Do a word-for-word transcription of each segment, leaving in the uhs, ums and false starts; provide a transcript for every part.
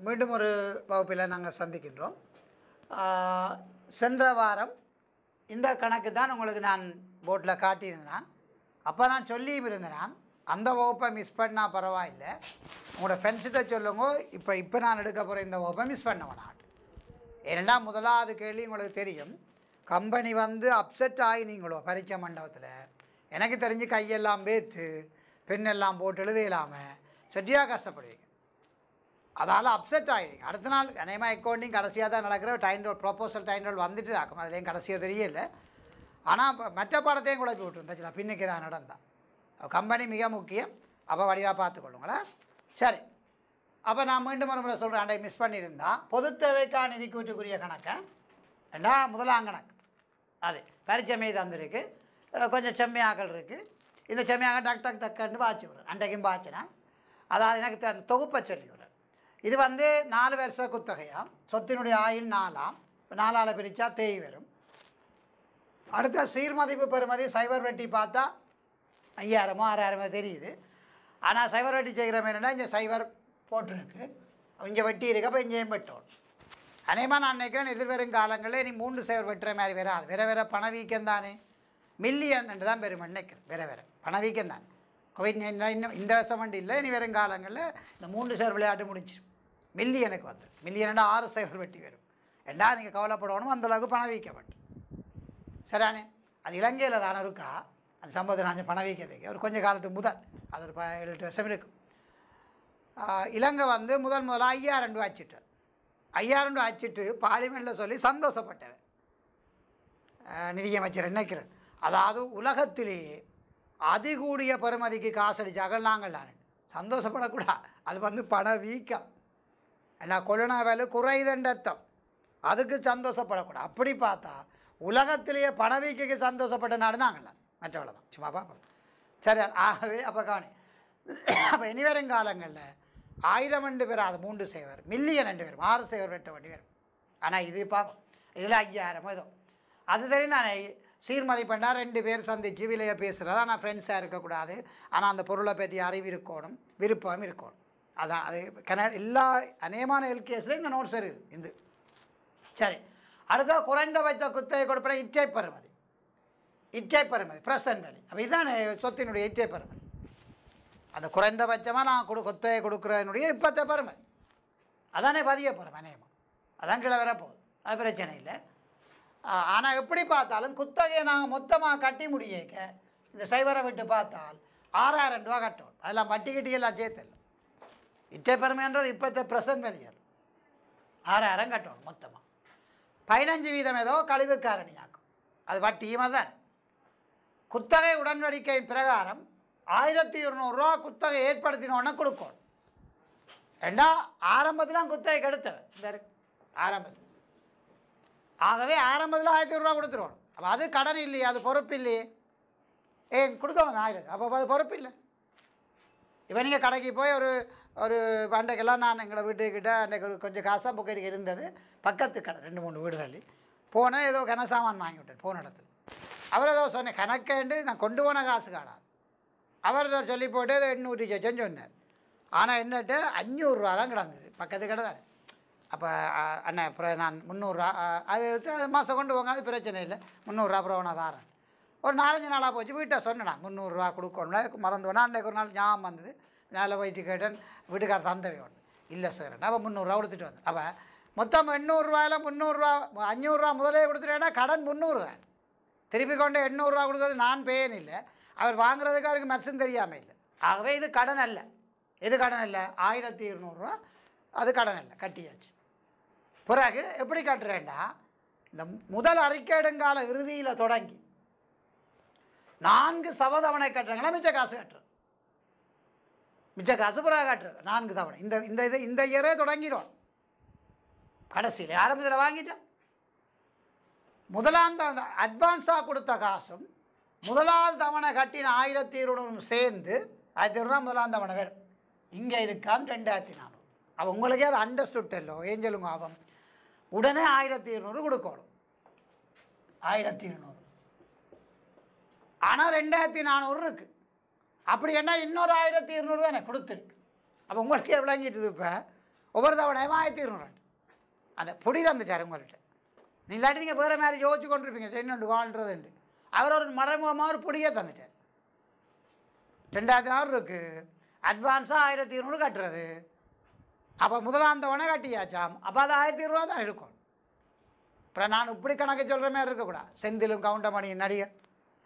மீண்டும் ஒரு வகுப்பில் நாங்கள் சந்திக்கின்றோம். சென்ற வாரம் இந்த கணக்கு தான் உங்களுக்கு நான் போர்டில் காட்டியிருந்தேன். அப்போ நான் சொல்லியும் இருந்தேன், அந்த வகுப்பை மிஸ் பண்ணால் பரவாயில்லை, உங்களோட ஃப்ரெண்ட்ஸுகிட்ட சொல்லுங்க, இப்போ இப்போ நான் எடுக்க போகிற இந்த வகுப்பை மிஸ் பண்ண வேணாம். ஏன்னா முதலாவது கேள்வி உங்களுக்கு தெரியும், கம்பெனி வந்து அப்செட் ஆகி நீங்களோ பரீட்சை மண்டபத்தில் எனக்கு தெரிஞ்சு கையெல்லாம் பேத்து பெண்ணெல்லாம் போட்டு எழுத இல்லாமல் சரியாக கஷ்டப்படுவீங்க. அதால் அப்செட் ஆகிடுங்க. அடுத்த நாள் அநேகமாக அக்கௌண்டிங் கடைசியாக தான் நடக்கிற time roll proposal time roll வந்துட்டு தாக்கும், அதுலேயும் கடைசியாக தெரியல. ஆனால் இப்போ மற்ற படத்தையும் குழப்பி விட்டுருந்துச்சுல, பின்னுக்கு தான் நடந்தான். கம்பெனி மிக முக்கியம், அப்போ வடிவாக பார்த்துக்கொள்ளுங்களா. சரி, அப்போ நான் மீண்டும் ஒரு முறை சொல்கிறேன், அண்டை மிஸ் பண்ணியிருந்தா பொது தேவைக்கான நிதி கூட்டுக்குரிய கணக்கை ரெண்டா முதலாம் கணக்கு அது பரிச்சை மீது தந்துருக்கு, கொஞ்சம் செம்மையாக்கள் இருக்குது. இந்த செம்மையாக டக் டக் டக்குன்னு பாய்ச்சி விடுறேன், அன்றைக்கும் பாய்ச்சினேன். அதாவது எனக்கு அந்த தொகுப்பை சொல்லி விடுறேன். இது வந்து நாலு வருஷ குத்தகையாம், சொத்தினுடைய ஆயுள் நாலாம், நாலால் பிரித்தா தேய் வரும். அடுத்த சீர்மதிப்பு பெறுமதி சைபர் வெட்டி பார்த்தா ஐயாயிரமோ ஆறாயிரமோ தெரியுது. ஆனால் சைபர் வெட்டி செய்கிற மாதிரினா இங்கே சைபர் போட்டுருக்கு, இங்கே வெட்டி இருக்கு, அப்போ இங்கேயும் வெட்டோம். அநேகமாக நான் நினைக்கிறேன் எதிர்வரும் காலங்களில் நீ மூன்று சைபர் வெட்டுற மாதிரி வராது, வேற வேற பணவீக்கம் தானே, மில்லியன் என்று தான் பெருமை நினைக்கிறேன், வேற வேற பணவீக்கம் தானே. கோவிட் இன்னும் இந்த வருஷம் வண்டி இல்லை, இனி வரும் காலங்களில் இந்த மூன்று சைபர் விளையாட்டு முடிச்சிடும், மில்லியனுக்கு வந்து மில்லியன்டா ஆறு சைபர் வெட்டி வரும். ரெண்டா நீங்கள் கவலைப்படணும், அந்தளவுக்கு பணவீக்கப்பட்டு சரியானே. அது இலங்கையில் தானே இருக்கா அந்த சம்பவத்தை நான் பணவீக்கத்துக்கு ஒரு கொஞ்சம் காலத்துக்கு முதல், அது ஒரு ப ஏழு எட்டு வருஷம் இருக்கும். இலங்கை வந்து முதல் முதல்ல ஐயாயிரம் ரூபா அச்சிட்டார். ஐயாயிரம் ரூபா அச்சிட்டு பார்லிமெண்ட்டில் சொல்லி சந்தோஷப்பட்டவன் நிதியமைச்சர் நினைக்கிறேன். அதாவது உலகத்திலேயே அதிகூடிய பெறுமதிக்கு காசு அடித்தார்கள் நாங்கள் தான் சந்தோஷப்படக்கூடாது, அது வந்து பண வீக்கம். ஏன்னா கொரோனா வேலை குறைதண்ட அர்த்தம், அதுக்கு சந்தோஷப்படக்கூடாது. அப்படி பார்த்தா உலகத்திலேயே பணவீக்கைக்கு சந்தோஷப்பட்ட நாடு நாங்கள் மற்றவளை தான், சும்மா பார்ப்போம். சரி, ஆகவே அப்போ கவனி. அப்போ இனி வரும் காலங்களில் ஆயிரம் ரெண்டு பேர், அது மூன்று சேவர், மில்லியன் ரெண்டு பேரும் ஆறு சேவர் வெட்ட வேண்டி வரும். ஆனால் இது பார்ப்போம், இதில் ஐயாயிரம் ஏதோ அது தெரியும் தானே. சீர்மதிப்பண்டா ரெண்டு பேர் சந்தித்து விலையை பேசுகிறது, ஆனால் ஃப்ரெண்ட்ஸாக இருக்கக்கூடாது, ஆனால் அந்த பொருளை பற்றி அறிவு இருக்கணும், விருப்பம் இருக்கணும். அதான் அது கன எல்லா அநேகமான எல்கேஸில் இந்த நோட்ஸ் வருது இந்த. சரி, அடுத்த குறைந்தபட்ச குத்தகை கொடுப்பற இச்சை பெறுமதி, இச்சை பெறுமதி ப்ரெசன்ட் வேல்யூ. அப்போ இதுதான் சொத்தினுடைய இச்சை பெறுமதி. அந்த குறைந்தபட்சமாக நான் கொடு கொத்தகை கொடுக்குறதுனுடைய இப்போத்த பெறுமதி அதானே பதிய பெறும் அநேகமாக, அதான் கீழே வரப்போகுது, அது பிரச்சனை இல்லை. ஆனால் எப்படி பார்த்தாலும் குத்தகையை நாங்கள் மொத்தமாக கட்டி முடியக்க இந்த சைவரை விட்டு பார்த்தால் ஆறாயிரம் ரூபா கட்டணும். அதெல்லாம் வட்டி கட்டி எல்லாம் சேர்த்தல. இச்சை பெருமைன்றது இப்போத்த ப்ரெசன்ட் வேல்யூ ஆறாயிரம் கட்டணும் மொத்தமாக. பதினஞ்சு வீதம் ஏதோ கழிவு காரணியாக்கும், அது வட்டியும் தான். குத்தகை உடன்படிக்கை பிரகாரம் ஆயிரத்தி இருநூறுரூவா குத்தகை ஏற்படுத்தினோடனே கொடுக்கணும். ரெண்டா ஆரம்பத்தில் குத்தகை கெடுத்தவன் இந்த ஆரம்பத்தில், ஆகவே ஆரம்பத்தில் ஆயிரத்தி இருநூறுவா கொடுத்துருவோம். அப்போ அது கடன் இல்லையே, அது பொறுப்பு இல்லையே, ஏன் கொடுக்கணும் ஆயிரம், அப்போ அது பொறுப்பு இல்லை. இப்போ நீங்கள் கடைக்கு போய் ஒரு ஒரு அன்றைக்கெல்லாம் நான் எங்களோட வீட்டுக்கிட்ட அன்றைக்கு ஒரு கொஞ்சம் காசாக புக்கரிக்கு இருந்தது, பக்கத்து கடை ரெண்டு மூணு வீடு தள்ளி போனேன், ஏதோ கனசாமான் வாங்கி விட்டேன் போன இடத்துல. அவர் ஏதோ சொன்னேன் கணக்கேண்டு, நான் கொண்டு போன காசு காணாது. அவர் சொல்லி போட்டு ஏதோ எண்ணூற்றி சொச்சன்னு சொன்னார். ஆனால் என்னட்டு அஞ்சூறுரூவா தான் கிடந்தது, பக்கத்து கடை தான். அப்போ அண்ணன் அப்புறம் நான் முந்நூறுரூவா அது மாதம் கொண்டு போங்க, அது பிரச்சனை இல்லை, முந்நூறுரூவா அப்புறம் நான் தாரேன். ஒரு நாலஞ்சு நாளாக போச்சு, வீட்டை சொன்னேன் நான் முந்நூறுரூவா கொடுக்கணும், மறந்து வேணா. அன்றைக்கு ஒரு நாள் ஞாபகம் வந்தது, நாளில் போயிட்டு கேட்டேன், வீட்டுக்கார தந்தவை ஒன்று இல்லை சார், அப்போ முந்நூறுரூவா கொடுத்துட்டு வந்தேன். அப்போ மொத்தம் எண்ணூறுரூவாயில் முந்நூறுரூவா அஞ்சூறுரூவா முதலே கொடுத்துட்டேன்னா கடன் முந்நூறு தான், திருப்பி கொண்டு எண்ணூறுரூவா கொடுக்குறது நான் பேன் இல்லை, அவர் வாங்குறதுக்கு அவருக்கு மெர்சன் தெரியாமல் இல்லை. ஆகவே இது கடன் அல்ல. எது கடன் இல்லை? ஆயிரத்தி இருநூறுரூவா அது கடன் இல்லை, கட்டியாச்சு. பிறகு எப்படி கட்டுறேன்டா, இந்த முதல் அறிக்கையிடுங்கால இறுதியில் தொடங்கி நான்கு சவதவணை கட்டுறாங்களா, மிச்ச காசு கட்டுறது, மிச்ச காசு பிறகு கட்டுறது நான்கு தவணை. இந்த இந்த இது இந்த இயரே தொடங்கிடும், கடைசியில் ஆரம்பத்தில் வாங்கிட்டோம். முதலாம் தவணை அட்வான்ஸாக கொடுத்த காசும் முதலாவது தவணை கட்டின ஆயிரத்தி இருநூறு சேர்ந்து ஆயிரத்தி இருநூறுவா முதலாம் தவணை வேறு இங்கே இருக்கான் ரெண்டாயிரத்தி நானூறு. அப்போ உங்களுக்கே அது அண்டர்ஸ்டுட் இல்லை, ஏன் சொல்லுங்க. அவன் உடனே ஆயிரத்தி இருநூறு கொடுக்கணும், ஆயிரத்தி இருநூறு. ஆனால் ரெண்டாயிரத்தி நானூறு இருக்குது, அப்படி என்ன இன்னொரு ஆயிரத்தி இருநூறு தானே கொடுத்துருக்கு. அப்போ உங்களுக்கு விளங்கிட்டு இப்போ ஒவ்வொரு தவணையும் ஆயிரத்தி இருநூறு அந்த பொடி தந்துச்சார் உங்கள்கிட்ட. நீ இல்லாட்டி நீங்கள் வேறு மாதிரி யோசிச்சு கொண்டிருப்பீங்க சென்னு வாழ்றதுண்டு. அவர் ஒரு மறைமுகமாக ஒரு பொடியே தந்துட்டார். ரெண்டாயிரத்தி ஆறு இருக்குது, அட்வான்ஸாக ஆயிரத்தி இருநூறு கட்டுறது. அப்போ முதலாம் தவணை கட்டியாச்சாம். அப்போ அது ஆயிரத்தி இருநூறுவா தான் இருக்கும். இப்போ நான் இப்படி கணக்கு சொல்கிற மாதிரி இருக்கக்கூடாது. செந்திலும் கவுண்டமணி நடிகர்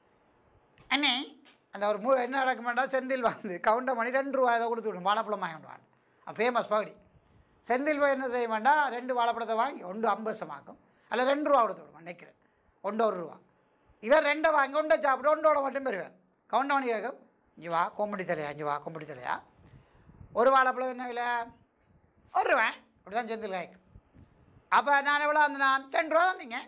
அண்ணே அந்த ஒரு மூ என்ன நடக்குமாட்டா, செந்தில் வந்து கவுண்டமணி ரெண்டு ரூபா இதை கொடுத்து விடும் வாழைப்பழம் வாங்கிடுவான். ஃபேமஸ் பகுதி. செந்தில் போய் என்ன செய்ய வேண்டாம், ரெண்டு வாழைப்பழத்தை வாங்கி ஒன்று ஐம்பது சமாக்கும் அல்ல ரெண்டு ரூபா கொடுத்து விடுவான் நினைக்கிறேன், ஒன்று ஒரு ரூபா. இவர் ரெண்டை வாங்கி ஒன்றை சாப்பிட்டு ஒன்றோட மட்டும் பெறுவார். கவுண்டமணி கேட்கும், இஞ்சி வா கொம்படி தலையா, இஞ்சி வா கொம்படி தலையா, ஒரு வாழைப்பழம் என்ன விலை, ஒரு ரூபா. அப்படி தான் செந்தில் காய்க்கும். அப்போ நான் எவ்வளோ அந்த நான் ரெண்டு ரூபா தந்தீங்க.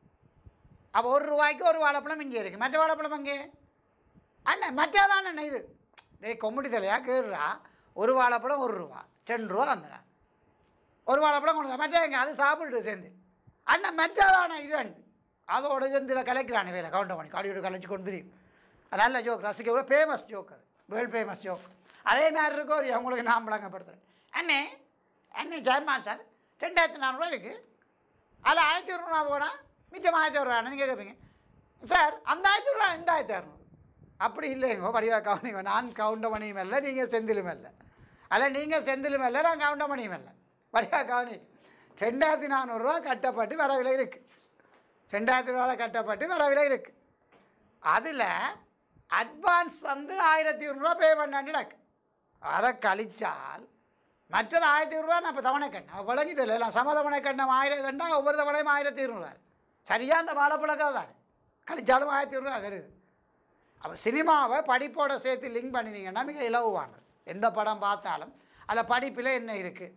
அப்போ ஒரு ரூபாய்க்கு ஒரு வாழைப்பழம் இங்கே இருக்குது. மற்ற வாழைப்பழம் அங்கே அண்ணன் மற்றதான் அண்ணன் இது டேய் கொம்படி தலையா கேடுறா, ஒரு வாழைப்பழம் ஒரு ரூபா, ரெண்டு ரூபா தந்தேன். ஒரு வாழைப்பழம் கொண்டு மற்ற எங்கே அது சாப்பிட்டு சேர்ந்து அண்ணன் மெச்சாதான இது அதோட செந்தில் கலைக்கிறானே வேலை கவுண்டமணி காடியோட கலைச்சி கொண்டு தெரியும். நல்ல ஜோக், ரசிக்க கூட ஃபேமஸ் ஜோக், அது வேர்ல்டு ஃபேமஸ் ஜோக். அதே மாதிரி இருக்கும் ஒரு அவங்களுக்கு நான் விளங்கப்படுத்துகிறேன். அண்ணே அண்ணே ஜெயமான் சார் ரெண்டாயிரத்தி நானூறுரூவா இருக்குது, அதில் ஆயிரத்தி இரநூறுவா போனால் மிச்சம் ஆயிரத்தி இரநூறுவா நீங்கள் கேட்பீங்க சார். அந்த ஆயிரத்தி ரூபா ரெண்டாயிரத்தி இரநூறு அப்படி இல்லைங்க படிவா கவனிங்க. நான் கவுண்டமணியும் இல்லை, நீங்கள் செந்திலும் இல்லை. அதில் நீங்கள் செந்திலும் இல்லை, நான் கவுண்டமணியும் இல்லை. படிவா கவனி, ரெண்டாயிரத்தி நானூறுரூவா கட்டப்பட்டு வரவில்லை இருக்குது. ரெண்டாயிரத்தி ரூபாவில் கட்டப்பட்டு வரவில்லை இருக்குது. அதில் அட்வான்ஸ் வந்து ஆயிரத்தி இருநூறுவா பே பண்ணாண்டு அதை கழிச்சால் மற்றது ஆயிரத்தி இருநூறுவா நான் இப்போ தவணை கட்டினேன் விளங்கிட்டு இல்லை. நான் சம தவணை கட்டினேன் ஆயிரம் கண்டா ஒவ்வொரு தவணையும் ஆயிரத்தி இருநூறுவா. சரியாக அந்த வாழைப்பழக்காக தான் கழிச்சாலும் ஆயிரத்தி இருநூறுவா வருது. அப்போ சினிமாவை படிப்போட சேர்த்து லிங்க் பண்ணினீங்கன்னா மிக இலவுவானது. எந்த படம் பார்த்தாலும் அதில் படிப்பில் என்ன இருக்குது.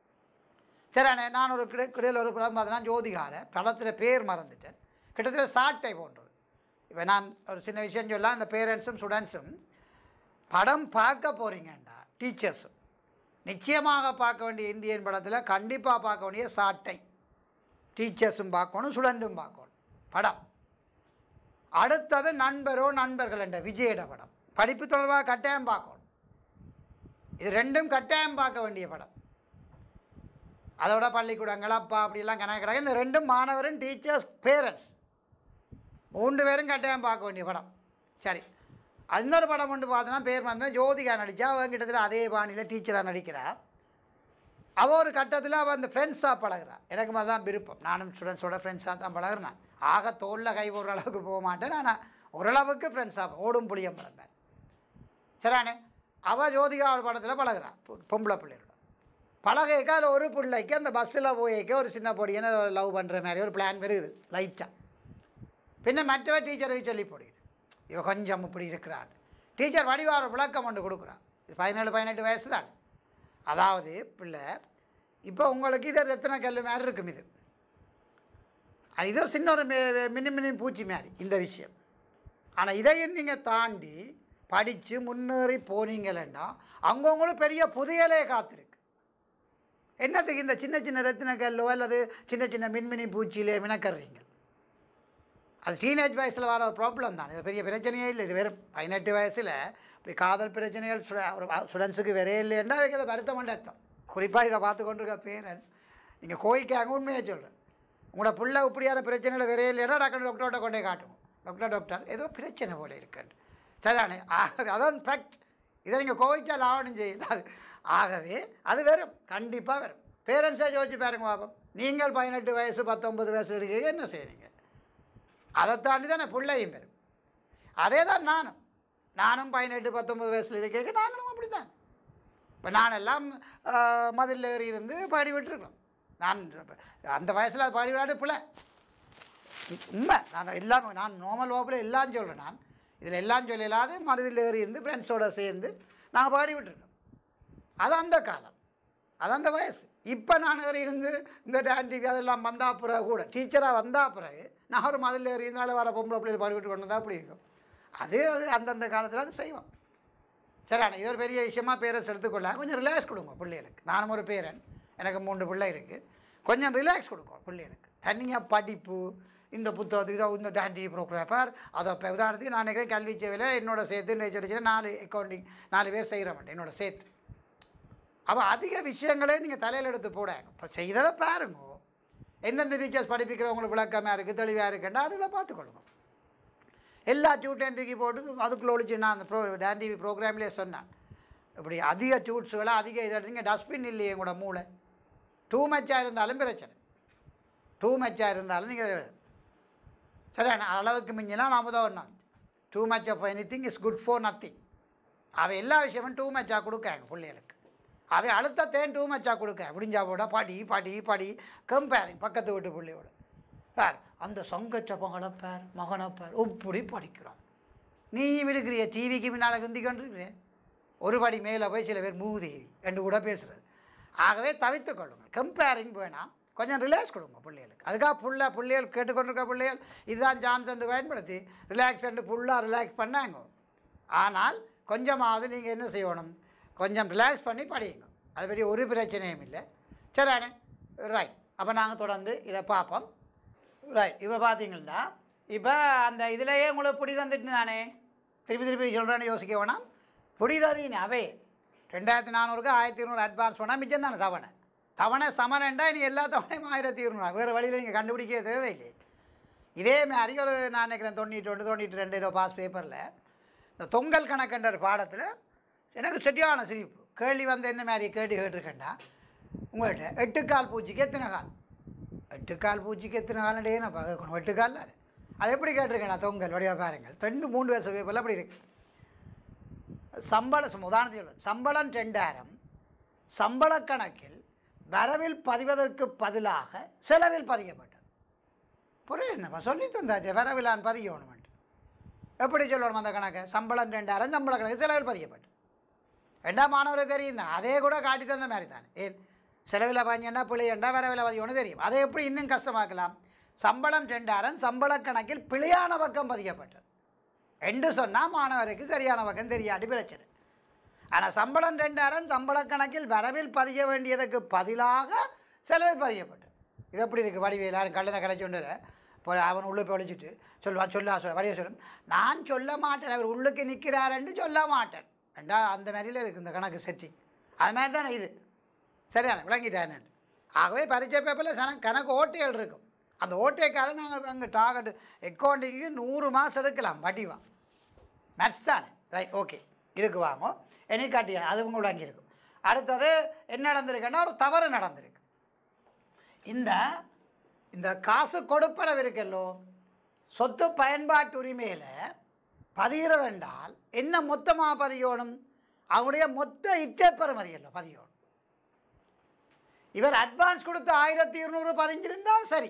சரிண்ணே, நான் ஒரு கிடை கிடையில் ஒரு படம் பார்த்தேன்னா ஜோதிகார படத்தில் பேர் மறந்துட்டேன், கிட்டத்தட்ட சாட்டை போன்றது. இப்போ நான் ஒரு சின்ன விஷயம் சொல்லலாம், அந்த பேரண்ட்ஸும் ஸ்டூடெண்ட்ஸும் படம் பார்க்க போகிறீங்கண்டா டீச்சர்ஸும் நிச்சயமாக பார்க்க வேண்டிய இந்தியன் படத்தில் கண்டிப்பாக பார்க்க வேண்டிய சாட்டை. டீச்சர்ஸும் பார்க்கணும், ஸ்டூடெண்ட்டும் பார்க்கணும் படம். அடுத்தது நண்பரோ நண்பர்கள் என்ற விஜயோட படம், படிப்பு தொடர்பாக கட்டாயம் பார்க்கணும். இது ரெண்டும் கட்டாயம் பார்க்க வேண்டிய படம். அதோட பள்ளிக்கூடங்கள் அப்பா அப்படிலாம் கணக்கு கிடக்கு. இந்த ரெண்டும் மாணவரும் டீச்சர்ஸ் பேரண்ட்ஸ் மூன்று பேரும் கட்டாயம் பார்க்க வேண்டிய படம். சரி, இன்னொரு படம் ஒன்று பார்த்தோன்னா பேர் வந்து ஜோதிகா நடித்தா. அவன் கிட்டத்தட்ட அதே பாணியில் டீச்சராக நடிக்கிறா. அவள் ஒரு கட்டத்தில் அவள் அந்த ஃப்ரெண்ட்ஸாக பழகிறா. எனக்கு மாதிரி தான் விருப்பம், நானும் ஸ்டூடெண்ட்ஸோட ஃப்ரெண்ட்ஸாக தான் பழகிறேன். நான் ஆக தோளில் கை போடுற அளவுக்கு போக மாட்டேன், ஆனால் ஓரளவுக்கு ஃப்ரெண்ட்ஸாக ஓடும் புளியம் பழம்பேன். சரிண்ணே, அவள் ஜோதிகா ஒரு படத்தில் பழகிறா, பொம்பளை பிள்ளையோட பழகைக்க. அதில் ஒரு பிள்ளைக்கு அந்த பஸ்ஸில் போய்க்க ஒரு சின்ன பொடியை லவ் பண்ணுற மாதிரி ஒரு பிளான் வருது லைட்டாக. பின்ன மற்றவ டீச்சருக்கு சொல்லி போடுது, இவ கொஞ்சம் இப்படி இருக்கிறான். டீச்சர் வடிவார விளக்கம் கொண்டு கொடுக்குறான். இது பதினேழு பதினெட்டு வயசு தான். அதாவது பிள்ளை இப்போ உங்களுக்கு இது ரத்தின கல் மாதிரி இருக்கும். இது இது ஒரு சின்ன ஒரு மினி மினி பூச்சி மாதிரி இந்த விஷயம். ஆனால் இதையும் நீங்கள் தாண்டி படித்து முன்னேறி போனீங்களேன்னா அங்கே உங்களுக்கு பெரிய புதையலே காத்திருக்கு. என்னத்துக்கு இந்த சின்ன சின்ன ரத்தின கல்லோ அல்லது சின்ன சின்ன மின்மினி பூச்சியிலே மினக்கறீங்க? அது டீனேஜ் வயசில் வர ஒரு ப்ராப்ளம் தான். இது பெரிய பிரச்சனையே இல்லை. இது வெறும் பதினெட்டு வயசில் இப்படி காதல் பிரச்சனைகள் ஒரு ஸ்டூடெண்ட்ஸுக்கு வேறே இல்லைன்னா அதுக்கு இதை வருத்தம் அர்த்தம். குறிப்பாக இதை பார்த்து கொண்டிருக்க பேரண்ட்ஸ் நீங்கள் கோயிக்காங்க உண்மையாக சொல்கிறேன். உங்களோட பிள்ளை இப்படியான பிரச்சனைகள் வேறே இல்லைன்னா டாக்டர் டாக்டர்கிட்ட கொண்டே காட்டுவோம். டாக்டர் டாக்டர் ஏதோ பிரச்சனை போல இருக்குன்னு சரிதானே? அதான் ஃபேக்ட். இதை நீங்கள் கோவிச்சா லாவணம் செய்யலாம். ஆகவே அது வெறும் கண்டிப்பாக வரும். பேரண்ட்ஸை யோசிச்சு பாருங்க பாப்போம். நீங்கள் பதினெட்டு வயசு பத்தொம்பது வயசு இருக்கீங்க, என்ன செய்வீங்க? அதை தாண்டி தான் நான் பிள்ளையும் பெறும். அதே தான் நானும் நானும் பதினெட்டு பத்தொம்பது வயசில் இருக்க நாங்களும் அப்படி தான். இப்போ நானெல்லாம் மதில் ஏறி இருந்து பாடி விட்டுருக்கோம். நான் அந்த வயசில் அது பாடி விடாது பிள்ளை உண்மை. நான் எல்லாம் நான் நார்மல் வாப்பில் எல்லாம் சொல்கிறேன். நான் இதில் எல்லாம் சொல்லலாது மதில் ஏறி இருந்து ஃப்ரெண்ட்ஸோடு சேர்ந்து நாங்கள் பாடி விட்டுருக்கோம். அது அந்த காலம், அது அந்த வயசு. இப்போ நான் ஏறி இருந்து இந்த டான்டிவி அதெல்லாம் வந்தால் பிறகு கூட டீச்சராக வந்தால் பிறகு நான் ஒரு மதில் ஏறி இருந்தாலும் வர பொம்பளை பிள்ளைகள் பாடி விட்டு கொண்டு வந்தால் அப்படி இருக்கும். அது அது அந்தந்த காலத்தில் அது செய்வோம். சரிண்ணா, இது ஒரு பெரிய விஷயமா பேரண்ட்ஸ் எடுத்துக்கொள்ள கொஞ்சம் ரிலாக்ஸ் கொடுங்க பிள்ளைகளுக்கு. நானும் ஒரு பேரன், எனக்கு மூன்று பிள்ளை இருக்குது. கொஞ்சம் ரிலாக்ஸ் கொடுக்கும் பிள்ளைகளுக்கு. தனியாக படிப்பு இந்த புத்தகத்துக்கு தான் இந்த டான்டி ப்ரோக்ராப்பர் அதை இப்போ உதாரணத்துக்கு நான் நினைக்கிறேன் கல்வி சேவையில் என்னோட சேர்த்து சொல்லி நாலு அக்கௌண்டிங் நாலு பேர் செய்கிற மாட்டேன் என்னோட சேர்த்து. அப்போ அதிக விஷயங்களே நீங்கள் தலையில் எடுத்து போட இப்போ செய்ததை பாருங்க. எந்தெந்த டீச்சர்ஸ் படிப்பிக்கிறவங்களுக்கு விளக்கமாக இருக்குது, தெளிவாக இருக்குன்னா அதுகளை பார்த்துக்கொள்ளுங்க. எல்லா டியூட்டையும் தூக்கி போட்டு அதுக்குள்ளே ஒழிச்சு நான் அந்த ப்ரோ டான் டிவி ப்ரோக்ராம்லேயே சொன்னேன். இப்படி அதிக டியூட்ஸுகளை அதிக இதை நீங்கள் டஸ்ட்பின் இல்லையே கூட மூளை டூ மச்சாக இருந்தாலும் பிரச்சனை. டூ மச்சாக இருந்தாலும் நீங்கள் சரியான அளவுக்கு மிஞ்சினா நாம தான் ஒன்றா too much of anything is good for nothing. அவை எல்லா விஷயமும் டூ மச்சாக கொடுக்காங்க பிள்ளைகளுக்கு. அவை அழுத்தத்தையும் டூ மச்சாக கொடுக்க முடிஞ்சா போட படி படி படி கம்பேரிங் பக்கத்து வீட்டு பிள்ளையோட பார் அந்த சங்கச்சப்பங்களை பார் மகனை பார் இப்படி படிக்கிறான். நீ இருக்கிறிய டிவிக்கு முன்னால் குந்தி கொண்டிருக்கிற ஒரு படி மேலே போய் சில பேர் மூதேவி என்று கூட பேசுகிறது. ஆகவே தவிர்த்து கொள்ளுங்கள். கம்பேரிங் வேணாம், கொஞ்சம் ரிலாக்ஸ் கொடுங்க பிள்ளைகளுக்கு. அதுக்காக புள்ள பிள்ளைகள் கேட்டுக்கொண்டிருக்க பிள்ளைகள் இதுதான் சான்ஸ் என்று பயன்படுத்தி ரிலாக்ஸ் என்று ஃபுல்லாக ரிலாக்ஸ் பண்ணாங்க. ஆனால் கொஞ்சமாவது நீங்கள் என்ன செய்யணும், கொஞ்சம் ரிலாக்ஸ் பண்ணி படியுங்க. அது பற்றி ஒரு பிரச்சனையும் இல்லை. சரிண்ணே, ரைட். அப்போ நாங்கள் தொடர்ந்து இதை பார்ப்போம். ரைட். இப்போ பார்த்தீங்கன்னா இப்போ அந்த இதிலேயே உங்களுக்கு பிடி தந்துட்டு தானே திருப்பி திருப்பி சொல்கிறேன்னு யோசிக்க வேணாம். பிடி தரீங்க அவே ரெண்டாயிரத்தி நானூறுக்கு ஆயிரத்தி இருநூறு அட்வான்ஸ் பண்ணால் மிச்சம் தானே தவணை. தவணை சமனண்டா இனி எல்லா தவணையும் ஆயிரத்தி இருநூறு வேறு வழியில் நீங்கள் கண்டுபிடிக்க தேவையில்லை. இதே மாதிரி ஒரு நான் நினைக்கிறேன் தொண்ணூற்றி ஒன்று தொண்ணூற்றி ரெண்டு ரூபா பாஸ் பேப்பரில் இந்த தொங்கல் கணக்குன்ற பாடத்தில் எனக்கு சரியான சிரிப்பு. கேள்வி வந்து என்ன மாதிரி கேள்வி கேட்டிருக்கேன்டா உங்கள்கிட்ட எட்டுக்கால் பூச்சிக்கு எத்தனை கால், எட்டுக்கால் பூச்சிக்கு எத்தனை காலண்டே நான் பார்க்கணும். எட்டுக்கால் அது எப்படி கேட்டிருக்கேன்டா தொங்கல் வடிவா பாருங்கள். ரெண்டு மூன்று வருஷம் பேப்பரில் அப்படி இருக்கு. சம்பளம் உதாரணத்துக்கு சொல்லுவேன். சம்பளம் ரெண்டாயிரம், சம்பள கணக்கில் வரவில் பதிவதற்கு பதிலாக செலவில் பதிக்கப்பட்டது. புரிய என்னப்பா சொல்லி தந்தாச்சு வரவிலான் பதிக்கணுமெண்ட் எப்படி சொல்லணும் அந்த கணக்கை. சம்பளம் ரெண்டாயிரம், சம்பள கணக்கு செலவில் பதிக்கப்பட்டது. ரெண்டாம் மாணவருக்கு தெரியும் தான், அதே கூட காட்டி தந்த மாதிரி தானே. ஏன் செலவில் பதிஞ்சா பிழையண்டா வரவில் பதிக்கணும் தெரியும். அதை எப்படி இன்னும் கஷ்டமாக்கலாம். சம்பளம் ரெண்டாயிரம், சம்பள கணக்கில் பிழையான பக்கம் பதிக்கப்பட்டது என்று சொன்னால் மாணவருக்கு சரியான பக்கம் தெரியாட்டி பிரச்சனை. ஆனால் சம்பளம் ரெண்டாயிரம், சம்பள கணக்கில் வரவில் பதிய வேண்டியதுக்கு பதிலாக செலவில் பதியப்பட்டது. இது எப்படி இருக்குது வடிவேல் எல்லாரும் கல்லனை கலைச்சொண்டு இப்போ அவன் உள்ளே போய் ஒழிச்சிட்டு சொல்லுவான் சொல்லா சொல்ல வடிவ சொல்லும் நான் சொல்ல மாட்டேன் அவர் உள்ளுக்கு நிற்கிறாருன்னு சொல்ல மாட்டேன் ரெண்டா அந்த மாதிரியில் இருக்குது இந்த கணக்கு செட்டிங். அது மாதிரி தானே இது சரிதானே விளங்கிட்டானு. ஆகவே பரீட்சை பேப்பரில் சன கணக்கு ஓட்டைகள் இருக்கும். அந்த ஓட்டைக்காரன் நாங்கள் அங்கே டார்கெட் அக்கௌண்டிங்கு நூறு மாதம் எடுக்கலாம் வடிவா மேத்ஸ் தானே. Right, okay. இதுக்கு வாங்க என்னை காட்டியா அது உங்களுக்கு வாங்கியிருக்கும். அடுத்தது என்ன நடந்திருக்குன்னா ஒரு தவறு நடந்திருக்கு. இந்த இந்த காசு கொடுப்பனவு இருக்கல்லோ சொத்து பயன்பாட்டு உரிமையில் பதிகிறது என்றால் என்ன மொத்தமாக பதியணும், அவனுடைய மொத்த இச்சப்பெறுமதி இல்லை பதியணும். இவர் அட்வான்ஸ் கொடுத்து ஆயிரத்தி இருநூறு பதிஞ்சிருந்தால் சரி,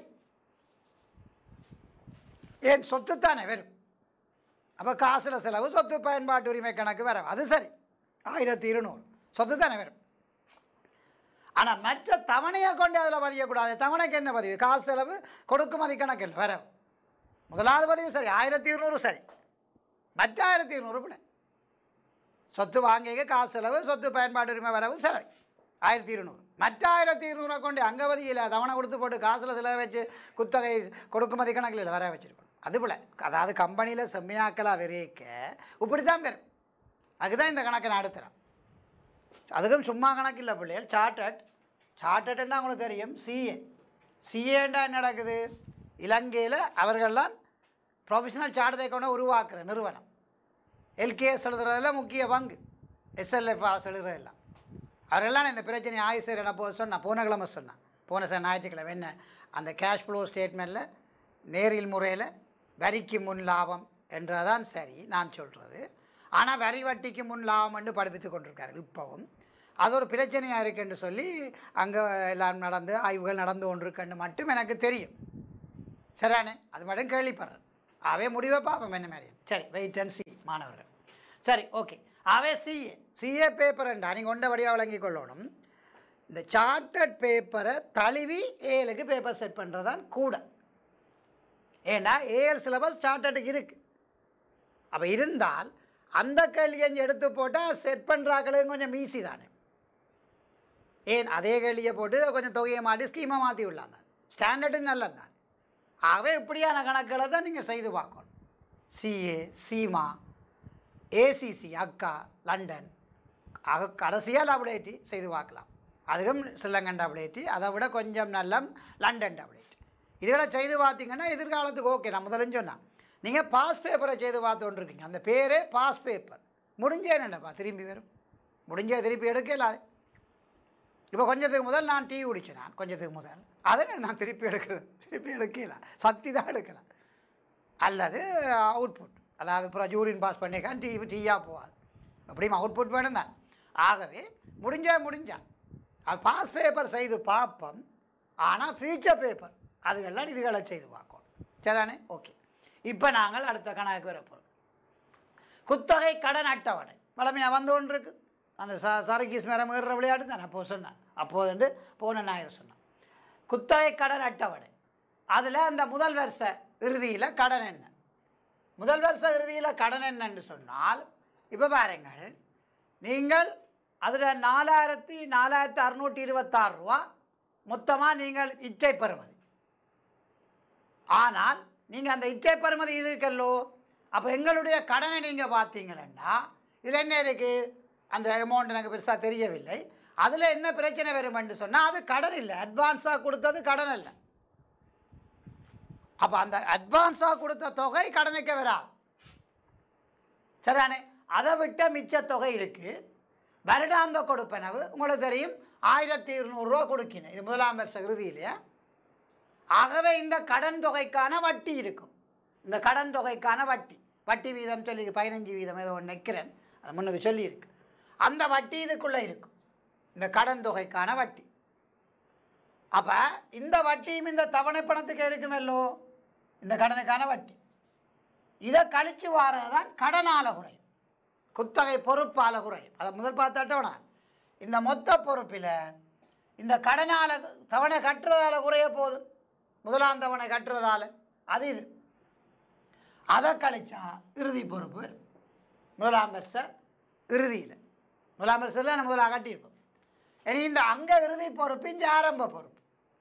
ஏன் சொத்து தானே வரும். அப்போ காசில் செலவு சொத்து பயன்பாட்டு உரிமை கணக்கு வரும், அது சரி ஆயிரத்தி இருநூறு சொத்து தானே வரும். ஆனால் மற்ற தவணையை கொண்டு அதில் பதியக்கூடாது. தவணைக்கு என்ன பதிவு, காசு செலவு கொடுக்குமதி கணக்கில் வரும். முதலாவது பதிவு சரி ஆயிரத்தி இருநூறு சரி, மற்ற ஆயிரத்தி இருநூறு பிள்ளை சொத்து வாங்கிக்க காசு செலவு சொத்து பயன்பாட்டு உரிமை வரவு செலவு ஆயிரத்தி இருநூறு, மற்ற ஆயிரத்தி இருநூறை கொண்டு அங்கே பதியில் தவணை கொடுத்து போட்டு காசில் செலவு வச்சு குத்தகை கொடுக்குமதி கணக்கில் வர வச்சுருக்கணும். அது போல் அதாவது கம்பெனியில் செம்மையாக்கலாக விரைக்க இப்படி தான் வரும். அதுதான் இந்த கணக்கை நான் எடுத்துகிறேன். அதுக்கும் சும்மா கணக்கு இல்லை பிள்ளைகள். சார்ட்டட் சார்ட்டட்னா உங்களுக்கு தெரியும். சிஏ சிஏண்டா என்ன நடக்குது, இலங்கையில் அவர்கள்லாம் ப்ரொஃபஷனல் சார்ட்டட் அக்கௌண்ட்டை உருவாக்குற நிறுவனம். எல்கேஎஸ் எழுதுறதுல முக்கிய பங்கு, எஸ்எல்எஃப்ஆர்ஸ் எழுதுறதெல்லாம் அவரெல்லாம் இந்த பிரச்சனை ஆயுசர் என்ன போ சொன்னால் போன கிழமை சொன்னான் போன சார் ஞாயிற்றுக்கிழமை என்ன அந்த கேஷ் ஃப்ளோ ஸ்டேட்மெண்ட்டில் நேரில் முறையில் வரிக்கு முன் லாபம் என்றதான் சரி நான் சொல்கிறது. ஆனால் வரி வட்டிக்கு முன் லாபம் என்று படிப்பித்து கொண்டிருக்காரு. இப்போவும் அது ஒரு பிரச்சனையாக இருக்குன்னு சொல்லி அங்கே எல்லாம் நடந்து ஆய்வுகள் நடந்து கொண்டிருக்குன்னு மட்டும் எனக்கு தெரியும். சரியானே, அது மட்டும் கேள்விப்படுறேன். அவே முடிவை பார்ப்போம் என்ன மாதிரி. சரி, வெயிட் அண்ட் சி மாணவர்கள். சரி, ஓகே. அவே சிஏ சிஏ பேப்பர்ண்டா நீங்கள் கொண்டபடியாக வழங்கி கொள்ளணும். இந்த சார்ட்டட் பேப்பரை தழுவி ஏழுக்கு பேப்பர் செட் பண்ணுறது தான் கூட. ஏன்னா ஏஎல் சிலபஸ் சார்ட்டட்டுக்கு இருக்குது. அப்போ இருந்தால் அந்த கேள்வியை எடுத்து போட்டால் செட் பண்ணுறாக்களுக்கு கொஞ்சம் ஈஸி தானே. ஏன் அதே கேள்வியை போட்டு கொஞ்சம் தொகையை மாற்றி ஸ்கீமை மாற்றி விடலாம் தான், ஸ்டாண்டர்டு நல்லது தான். ஆகவே இப்படியான கணக்குகளை தான் நீங்கள் செய்து பார்க்கணும். CA, CIMA, ACCA London, ஆக கடைசியாக டபுள் செய்து பார்க்கலாம். அதுவும் ஸ்ரீலங்கன் டபுள் அதை விட கொஞ்சம் நல்ல லண்டன் டபுள் இதுகளை செய்து பார்த்தீங்கன்னா எதிர்காலத்துக்கு ஓகே. நான் முதல்ல சொன்னேன் நீங்கள் பாஸ் பேப்பரை செய்து பார்த்துட்டுருக்கீங்க, அந்த பேரே பாஸ் பேப்பர். முடிஞ்சேன்னுப்பா திரும்பி வரும், முடிஞ்சே திருப்பி எடுக்கல. இப்போ கொஞ்சத்துக்கு முதல் நான் டீ குடித்தேன், நான் கொஞ்சத்துக்கு முதல் அதை நான் திருப்பி எடுக்கிறேன், திருப்பி எடுக்கல, சக்தி தான் எடுக்கலாம். அல்லது அவுட்புட், அதாவது அப்புறம் ஜூரின் பாஸ் பண்ணிக்கான் டீ டீயாக போகாது, அப்படியும் அவுட்புட் வேணும் தான். ஆகவே முடிஞ்சா முடிஞ்சா அது பாஸ் பேப்பர் செய்து பார்ப்போம். ஆனால் ஃபியூச்சர் பேப்பர் அதுகெல்லாம் இதுகளை செய்து பார்க்கணும். சரிதானே? ஓகே. இப்போ நாங்கள் அடுத்த கணக்கு வரப்போகிறோம். குத்தகை கடன் அட்டவணை வளமையாக வந்து ஒன்று இருக்குது. அந்த ச சரக்கீஸ் மேரம் ஏறுற விளையாட்டு தான் அப்போது சொன்னேன். அப்போது வந்து போன ஞாயிறு சொன்னேன் குத்தகை கடன் அட்டவணை. அதில் அந்த முதல் வருஷ இறுதியில் கடன் என்ன, முதல் வருஷ இறுதியில் கடன் என்னன்னு சொன்னால், இப்போ பாருங்கள், நீங்கள் அதில் நாலாயிரத்தி நாலாயிரத்தி அறுநூற்றி இருபத்தாறு ரூபா மொத்தமாக நீங்கள் இச்சை பெறுமதி. ஆனால் நீங்கள் அந்த இச்சை பெறுமதி இருக்கல்லோ, அப்போ எங்களுடைய கடனை நீங்கள் பார்த்தீங்கன்னா இதில் என்ன இருக்குது, அந்த அமௌண்ட் எனக்கு பெருசாக தெரியவில்லை. அதில் என்ன பிரச்சனை வரும் என்று சொன்னால் அது கடன் இல்லை, அட்வான்ஸாக கொடுத்தது கடன் இல்லை. அப்போ அந்த அட்வான்ஸாக கொடுத்த தொகை கடனுக்கு வராது. சரிதானே? அதை விட்ட மிச்ச தொகை இருக்குது. வருடாந்த கொடுப்பனவு உங்களுக்கு தெரியும் ஆயிரத்தி இருநூறுவா கொடுக்கணும், இது முதலாம் வருஷ இறுதியிலேயே. ஆகவே இந்த கடன் தொகைக்கான வட்டி இருக்கும். இந்த கடன் தொகைக்கான வட்டி வட்டி வீதம் சொல்லி பதினஞ்சு வீதம் ஏதோ ஒன்று நிற்கிறேன், அது முன்னுக்கு சொல்லியிருக்கு. அந்த வட்டி இதுக்குள்ளே இருக்கும், இந்த கடன் தொகைக்கான வட்டி. அப்போ இந்த வட்டியும் இந்த தவணை பணத்துக்கு இருக்குமல்லோ, இந்த கடனுக்கான வட்டி. இதை கழித்து வாரது தான் கடனால குறையும், குத்தகை பொறுப்பால குறையும். அதை முதல் பார்த்தாட்டோனா இந்த மொத்த பொறுப்பில் இந்த கடனால தவணை கட்டுறதால குறைய போதும், முதலாம் தவணை கட்டுறதால அது இது. அதை கழிச்சா இறுதி பொறுப்பு வரும். முதலாம் வருஷ இறுதியில் முதலாம் வருஷத்தில் நம்ம முதலாக கட்டியிருப்போம். இனி இந்த அங்கே இறுதி பொறுப்பு இந்த ஆரம்ப பொறுப்பு.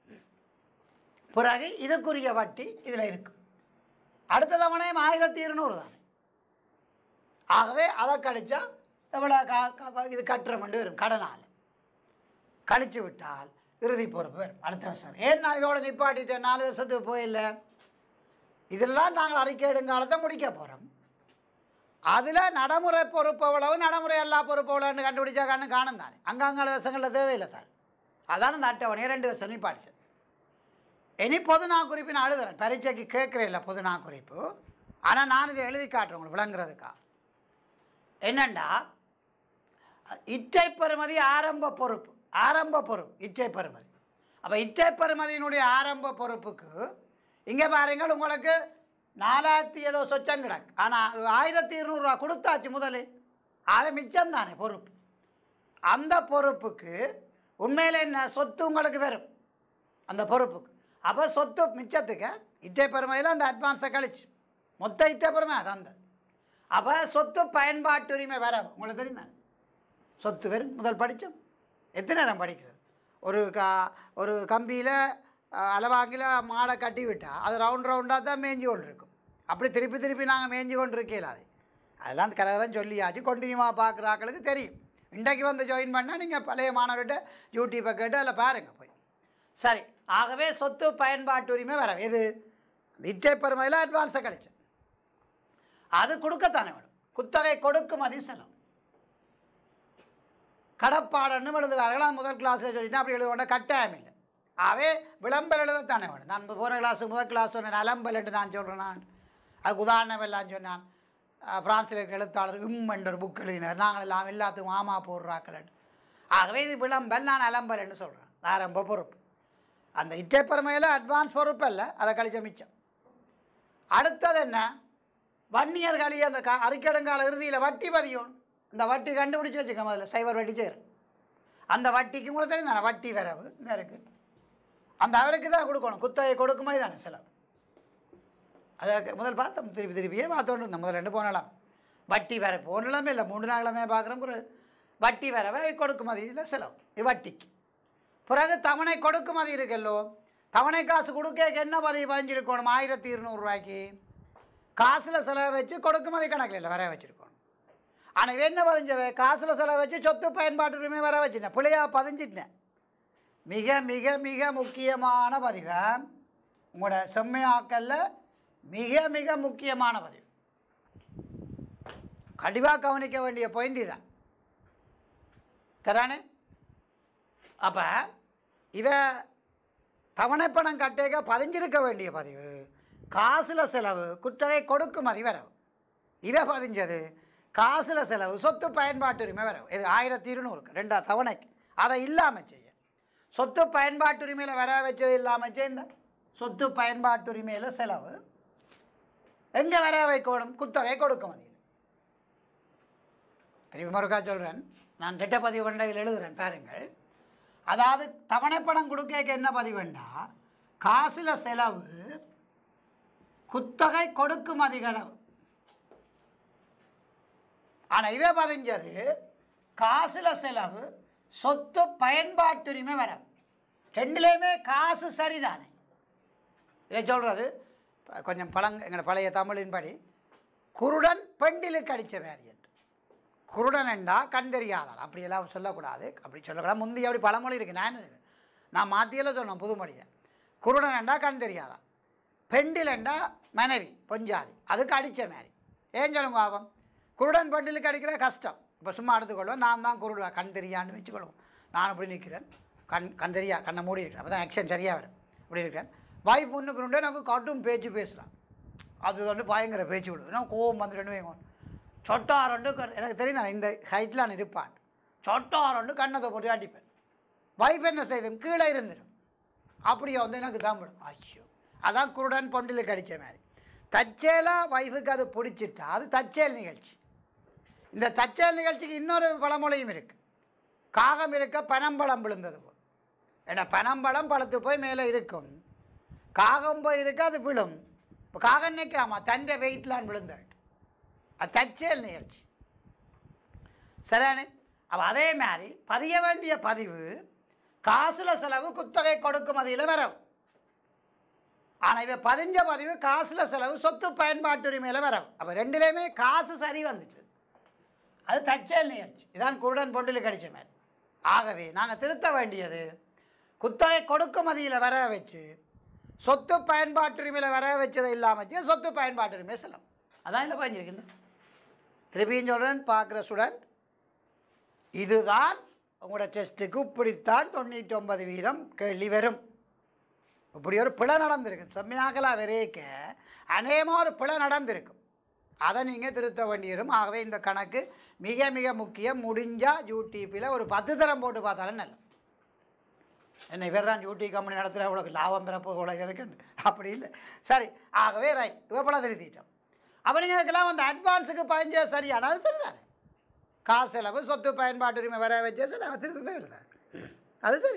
பிறகு இதுக்குரிய வட்டி இதில் இருக்கும். அடுத்த தவணையும் ஆயிரத்தி இருநூறு தானே. ஆகவே அதை கழிச்சா எவ்வளோ கா இது கட்டுறமெண்டு வரும். கடனால் கழிச்சு விட்டால் இறுதி பொறுப்பு வரும் அடுத்த வருஷம். ஏன் நான் இதோட நிப்பாட்டிட்டேன், நாலு வருஷத்துக்கு போயில்லை. இதெல்லாம் நாங்கள் அறிக்கை எடுங்காலத்தை முடிக்க போகிறோம். அதில் நடைமுறை பொறுப்பு எவ்வளவு, நடைமுறை எல்லா பொறுப்பு எவ்வளோன்னு கண்டுபிடிச்சா கண்ணு காணும் தானே. அங்கங்கே வருஷங்களில் தேவையில்லை தான். அதான் இந்த அட்டவணையை ரெண்டு வருஷம் நிப்பாட்டிச்சு. இனி பொதுநா குறிப்பு நான் எழுதுறேன், பரீட்சைக்கு கேட்குறேன் இல்லை பொதுநா குறிப்பு. ஆனால் நான் இதை எழுதி காட்டுறேன் உங்களுக்கு விளங்குறதுக்கா. என்னண்டா இச்சை பெறுமதி ஆரம்ப பொறுப்பு, ஆரம்ப பொறுப்பு இச்சை பெறுமதி. அப்போ இச்சை பெறுமதியினுடைய ஆரம்ப பொறுப்புக்கு இங்கே பாருங்கள் உங்களுக்கு நாலாயிரத்தி ஏதோ சொச்சம் கிடக்கு. ஆனால் ஆயிரத்தி இருநூறுவா கொடுத்தாச்சு முதலே, அதை மிச்சம் தானே பொறுப்பு. அந்த பொறுப்புக்கு உண்மையில் என்ன சொத்து உங்களுக்கு வரும் அந்த பொறுப்புக்கு. அப்போ சொத்து மிச்சத்துக்கு இச்சை பெறுமதியில் அந்த அட்வான்ஸை கழிச்சு மொத்த இச்சை பெறுமை அது அந்த. அப்போ சொத்து பயன்பாட்டு உரிமை வர உங்களுக்கு தெரியும், சொத்து வரும். முதல் படித்தோம், எத்தனை நேரம் படிக்கிறது. ஒரு கா ஒரு கம்பியில் அளவாங்கில் மாடை கட்டி விட்டால் அது ரவுண்ட் ரவுண்டாக தான் மேய்ஞ்சி கொண்டு இருக்கும். அப்படி திருப்பி திருப்பி நாங்கள் மேய்ஞ்சி கொண்டு இருக்கல. அது அதெல்லாம் கலகரம் சொல்லியாச்சு, கண்டினியூவாக பார்க்குற ஆக்களுக்கு தெரியும். இன்றைக்கு வந்து ஜாயின் பண்ணால் நீங்கள் பழைய மாணவர்கிட்ட யூடியூப்பை கேட்டு அதில் பாருங்கள் போய். சரி, ஆகவே சொத்து பயன்பாட்டு உரிமை வர எது இச்சை பெறுமதியில் அட்வான்ஸை கழிச்சு அது கொடுக்கத்தானே வேணும். குத்தகை கொடுக்குமதி செலவு கடப்பாடன்னு எழுதுவார்கள். முதல் கிளாஸில் சொல்லிட்டு அப்படி எழுத கட்டாயம் இல்லை. ஆகவே விளம்பல் எழுதத்தானே வேணும். நான் போன கிளாஸுக்கு முதல் கிளாஸ் சொன்னேன் அலம்பல் என்று நான் சொல்கிறேன். நான் அதுக்கு உதாரணம் எல்லாம் சொன்னான். பிரான்சில் இருக்கிற எழுத்தாளர் இம் என்ற ஒரு புக் எழுதினார். நாங்கள் எல்லாம் எல்லாத்துக்கும் ஆமா போடுறாக்கள். ஆகவே இது விளம்பல், நான் அலம்பல் என்று சொல்கிறேன். ஆரம்ப பொறுப்பு அந்த இச்சை பெறுமையில் அட்வான்ஸ் பொறுப்பு இல்லை, அதை கழிச்ச மிச்சம். அடுத்தது என்ன, வன்னியர் கழி அந்த க அறிக்கடுங்கால இறுதியில் வட்டி பதியும். இந்த வட்டி கண்டுபிடிச்சி வச்சுக்க முதல்ல சைவர் வட்டி சேரும். அந்த வட்டிக்கு உங்களுக்கு தெரியும் தானே, வட்டி வரவு இந்த இருக்குது. அந்த அவருக்கு தான் கொடுக்கணும், குத்தகை கொடுக்குமா தானே செலவு. அதை முதல் பார்த்தோம், திருப்பி திருப்பியே பார்த்தோன்னு இருந்தோம். முதல் ரெண்டு போனலாம் வட்டி வர போனலாமே இல்லை, மூன்று நாளாமே பார்க்குறோம். ஒரு வட்டி வரவை கொடுக்குமதி இல்லை செலவு, இது வட்டிக்கு. பிறகு தவணை கொடுக்குமதி இருக்கல்லோ, தவணை காசு கொடுக்க என்ன பதிவு பதிஞ்சிருக்கணும், ஆயிரத்தி இருநூறுவாய்க்கு காசில் செலவை வச்சு கொடுக்குமதி கணக்கில் இல்லை வர வச்சுருக்கணும். ஆனால் இவன் என்ன பதிஞ்சவை காசில் செலவு வச்சு சொத்து பயன்பாட்டுரிமை வர வச்சுட்டேன் பிள்ளையா பதிஞ்சிட்டேன் மிக மிக மிக முக்கியமான பதிவு உங்களோட செம்மையாக்கல்ல மிக மிக முக்கியமான பதிவு கண்டிப்பாக கவனிக்க வேண்டிய பாயிண்ட் இதுதான் தரானே அப்போ இவ தவணைப்பணம் கட்டேக்க பதிஞ்சிருக்க வேண்டிய பதிவு காசில் செலவு குத்தகை கொடுக்கும் மதி வரவு இவ பதிஞ்சது காசில் செலவு சொத்து பயன்பாட்டுரிமை வரவு இது ஆயிரத்தி இருநூறுக்கு ரெண்டா தவணைக்கு அதை இல்லாமல் செய்ய சொத்து பயன்பாட்டுரிமையில் வர வச்சது இல்லாமல் செய்ய சொத்து பயன்பாட்டுரிமையில் செலவு எங்கே வர வைக்கணும் குத்தகை கொடுக்க மதியில் திரும்பி மறுக்கா சொல்கிறேன் நான் ரெட்ட பதிவு வேண்டாம் எழுதுகிறேன் பாருங்கள் அதாவது தவணைப்பணம் கொடுக்க என்ன பதிவு வேண்டாம் காசில் செலவு குத்தகை கொடுக்கும் அதிகளவு ஆனால் இவ பதிஞ்சது காசில் செலவு சொத்து பயன்பாட்டுரிமை வர ரெண்டுலேயுமே காசு சரிதானே இதை சொல்கிறது கொஞ்சம் பழங்க எங்களோட பழைய தமிழின்படி குருடன் பெண்டிலுக்கு அடித்த வேறு என்று குருடன் என்றா கண் தெரியாதால் அப்படியெல்லாம் சொல்லக்கூடாது அப்படி சொல்லக்கூடாது முந்தைய அப்படி பழமொழி இருக்குது நான் நான் மாற்றியெல்லாம் சொன்னேன் புதுமொழியை குருடன் என்றா கண் தெரியாதா பெண்டில் என்றா மனைவி பொஞ்சாதி அதுக்கு அடித்த மாதிரி ஏன் சொல்லுங்க ஆபம் குருடன் பெண்டிலுக்கு அடிக்கிற கஷ்டம் இப்போ சும்மா எடுத்துக்கொள்வோம் நான் தான் குருடா கண் தெரியான்னு வச்சுக்கொள்வோம் நான் அப்படி நிற்கிறேன் கண் கண் தெரியா கண்ணை மூடி இருக்கிறேன் அப்போ தான் ஆக்ஷன் சரியாக வரும் அப்படி இருக்கிறேன் வாய் பொண்ணுக்குருண்டே எனக்கு காட்டும் பேச்சு பேசலாம் அது வந்து பயங்கர பேச்சு விடுது நான் கோவம் வந்து ரெண்டு வைங்க சொட்டாரண்டு எனக்கு தெரியும் இந்த ஹைட்டில் நான் இருப்பான் சொட்டாரண்டு கண்ணத்தை போட்டு அடிப்பேன் வைஃப் என்ன செய்யும் கீழே இருந்துடும் அப்படியே வந்து எனக்கு தான் விடும் ஐயோ அதான் குருடன் பொண்டிலுக்கு அடித்த மாதிரி தச்சேலாக வைஃபுக்கு அது பிடிச்சிட்டா அது தச்சேல் நிகழ்ச்சி இந்த தச்சேல் நிகழ்ச்சிக்கு இன்னொரு பழமொழியும் இருக்குது காகம் இருக்க பனம்பழம் விழுந்தது போல் ஏன்னா பனம்பழம் பழுத்து போய் மேலே இருக்கும் காகம் போய் இருக்க அது விழும் இப்போ காகம் நிற்கிறாமா தண்டை வெயிட்லான்னு விழுந்தாள் அது தச்சேல் நிகழ்ச்சி சரியானே அப்போ அதே மாதிரி பதிய வேண்டிய பதிவு காசில் செலவு குத்தகை கொடுக்கும் அதில் வரவும் ஆனால் இவ பதிஞ்ச பதிவு காசில் செலவு சொத்து பயன்பாட்டுரிமையில் வரவும் அப்போ ரெண்டுலேயுமே காசு சரி வந்துச்சு அது தச்சேல் நிகழ்ச்சி இதான் குருடன் பொண்டிலுக்கு அடித்த மாதிரி ஆகவே நாங்கள் திருத்த வேண்டியது குத்தகை கொடுக்கும் அதில் வர வச்சு சொத்து பயன்பாட்டுரிமையில் வர வச்சதை இல்லாமல் சொத்து பயன்பாட்டுரிமை செலவு அதான் இல்லை பதிஞ்சிருக்குது திருப்பியும் சொல்கிறேன் பார்க்குற ஸ்டூடெண்ட் இதுதான் உங்களோட டெஸ்ட்டுக்கு இப்படித்தான் தொண்ணூற்றி ஒன்பது வீதம் கேள்வி வரும் இப்படி ஒரு பிழை நடந்திருக்கு செம்மையாகலாம் வரைக்க அநேகமாக ஒரு பிழை நடந்திருக்கும் அதை நீங்கள் திருத்த வேண்டியிருக்கும் ஆகவே இந்த கணக்கு மிக மிக முக்கியம் முடிஞ்சால் யூடியூப்பில் ஒரு பத்து தரம் போட்டு பார்த்தாலும் நல்லது என்ன இவர் தான் யூடி கம்பெனி நடத்துகிற உங்களுக்கு லாபம் பிறப்பு உலக இருக்குன்னு அப்படி இல்லை சரி ஆகவே ரைட் இவ்வளோ திருத்திட்டோம் அப்போ நீங்கள் இதுக்கெல்லாம் வந்து அட்வான்ஸுக்கு பதிஞ்ச சரியான அது சரிதானே காசு செலவு சொத்து பயன்பாட்டுரிமை வர வச்சே சரி அதை திருத்தவே இல்லை அது சரி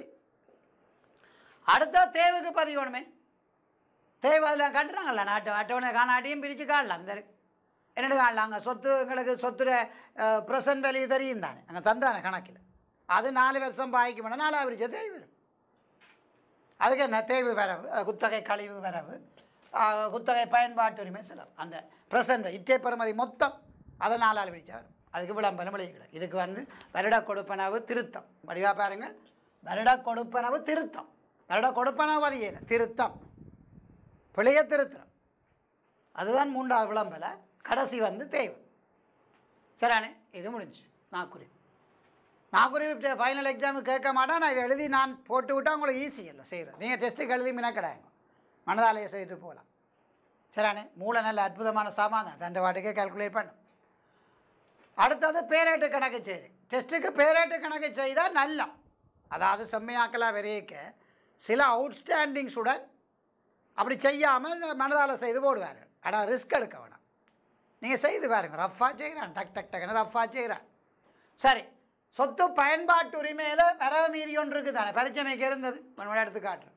அடுத்த தேவைக்கு பதிவணுமே தேவை அதில் கட்டுறாங்கல்ல நாட்டு அட்டவணை காணாட்டியும் பிரித்து காணலாம் இந்த என்னென்னு காணலாம் அங்கே சொத்து எங்களுக்கு சொத்துல ப்ரெசன்ட் வேல்யூ தெரியும் தானே அங்கே தந்தானே கணக்கில் அது நாலு வருஷம் பாய்க்க மாட்டோம் நாலாவது பிரிச்ச தேவை வரும் அதுக்கு என்ன தேவை வரவு குத்தகை கழிவு வரவு குத்தகை பயன்பாட்டுரிமை செலவு அந்த ப்ரெசன்ட் இச்சை பெறுமதி மொத்தம் அதை நாலாள் பிரிச்சா வரும் அதுக்கு விளம்பரம் விளைவிக்கிறது இதுக்கு வந்து வருட கொடுப்பனவு திருத்தம் வடிவா பாருங்கள் வருட கொடுப்பனவு திருத்தம் வருட கொடுப்பனவு வழியில் திருத்தம் பிழைய திருத்தம் அதுதான் மூன்றாவது விளம்பல கடைசி வந்து தேவை சரியானே இது முடிஞ்சு நாக்குறி நாக்குறி ஃபைனல் எக்ஸாமு கேட்க மாட்டேன் நான் இதை எழுதி நான் போட்டு விட்டால் உங்களுக்கு ஈஸி இல்லை செய்கிறேன் நீங்கள் டெஸ்ட்டுக்கு எழுதி மின கிடையாது மனதாலேயே செய்துட்டு போகலாம் சரியானே மூளை நல்ல அற்புதமான சாமான் தண்டை வாட்டுக்கே கால்குலேட் பண்ணும் அடுத்தது பேரேட்டு கணக்கு செய்து டெஸ்ட்டுக்கு பேரேட்டு கணக்கு செய்தால் நல்லா அதாவது செம்மையாக்கலாக விரைக்க சில அவுட்ஸ்டாண்டிங்ஸுடன் அப்படி செய்யாமல் மனதால் செய்து போடுவார் ஆனால் ரிஸ்க் எடுக்க வேணாம் நீங்கள் செய்து பாருங்க ரஃபாக செய்கிறான் டக் டக் டக்குன்னு ரஃபாக செய்கிறான் சரி சொத்து பயன்பாட்டு உரிமையில் வரவு மீதி ஒன்று இருக்குது தானே பரிச்சமைக்கு இருந்தது மறுபடியும் எடுத்து காட்டுறேன்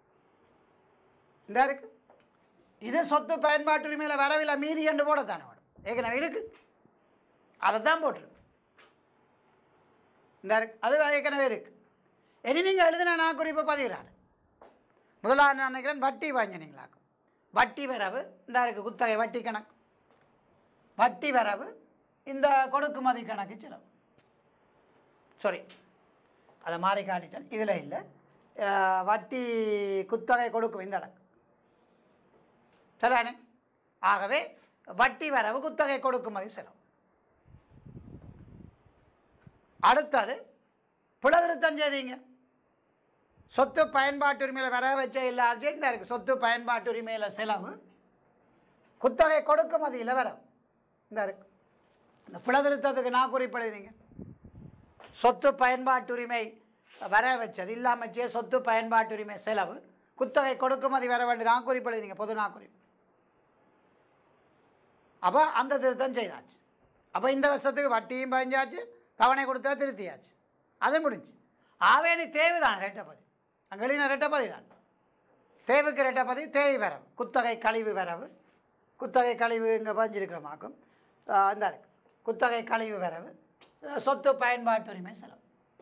இந்த இருக்கு இது சொத்து பயன்பாட்டு உரிமையில் வரவில்லை மீதி என்று போடத்தானே வரும் ஏற்கனவே இருக்குது அதை தான் போட்டிருக்கு இந்த இருக்கு அது ஏற்கனவே இருக்குது இனி நீங்கள் எழுதின நான் குறிப்பை பதிகிறாரு முதலாவது நான் நினைக்கிறேன் வட்டி வாங்கினீங்களாக்கும் வட்டி வரவு இந்த இருக்குது குத்தகை வட்டி கணக்கு வட்டி வரவு இந்த கொடுக்குமதி கணக்கு செலவு. சாரி, அதை மாறி காட்டிட்டேன். இதில் இல்லை, வட்டி குத்தகை கொடுக்கும் இந்த கணக்கு சரிதானே. ஆகவே வட்டி வரவு குத்தகை கொடுக்குமதி செலவு. அடுத்தது புலவிருத்தம் செய்தீங்க. சொத்து பயன்பாட்டு உரிமையில் வர வச்ச இல்லாத இந்த இருக்குது. சொத்து பயன்பாட்டு உரிமையில் செலவு குத்தகை கொடுக்குமதியில் வர இந்த இருக்கு. இந்த புலவிருத்தத்துக்கு நான் குறிப்பிடுறீங்க. சொத்து பயன்பாட்டு உரிமை வர வச்சது இல்லாமச்சே சொத்து பயன்பாட்டு உரிமை செலவு குத்தகை கொடுக்குமதி வர வேண்டிய நான் குறிப்பிடுறீங்க, பொது நான் குறிப்பு. அப்போ அந்த திருத்தம் செய்தாச்சு. அப்போ இந்த வருஷத்துக்கு வட்டியும் பதிஞ்சாச்சு, தவணை கொடுத்தா திருத்தியாச்சு, அது முடிஞ்சு. ஆவேனி தேவை தான் ரெட்டப்பதி, அங்கே எழுதின ரெட்டப்பதி தான். தேவுக்கு ரெட்டப்பதி தேவை வரவு குத்தகை கழிவு வரவு. குத்தகை கழிவு இங்கே பதிஞ்சிருக்கிறமாக்கும் இந்த இருக்கு. குத்தகை கழிவு வரவு சொத்து பயன்பாட்டு உரிமை செலவு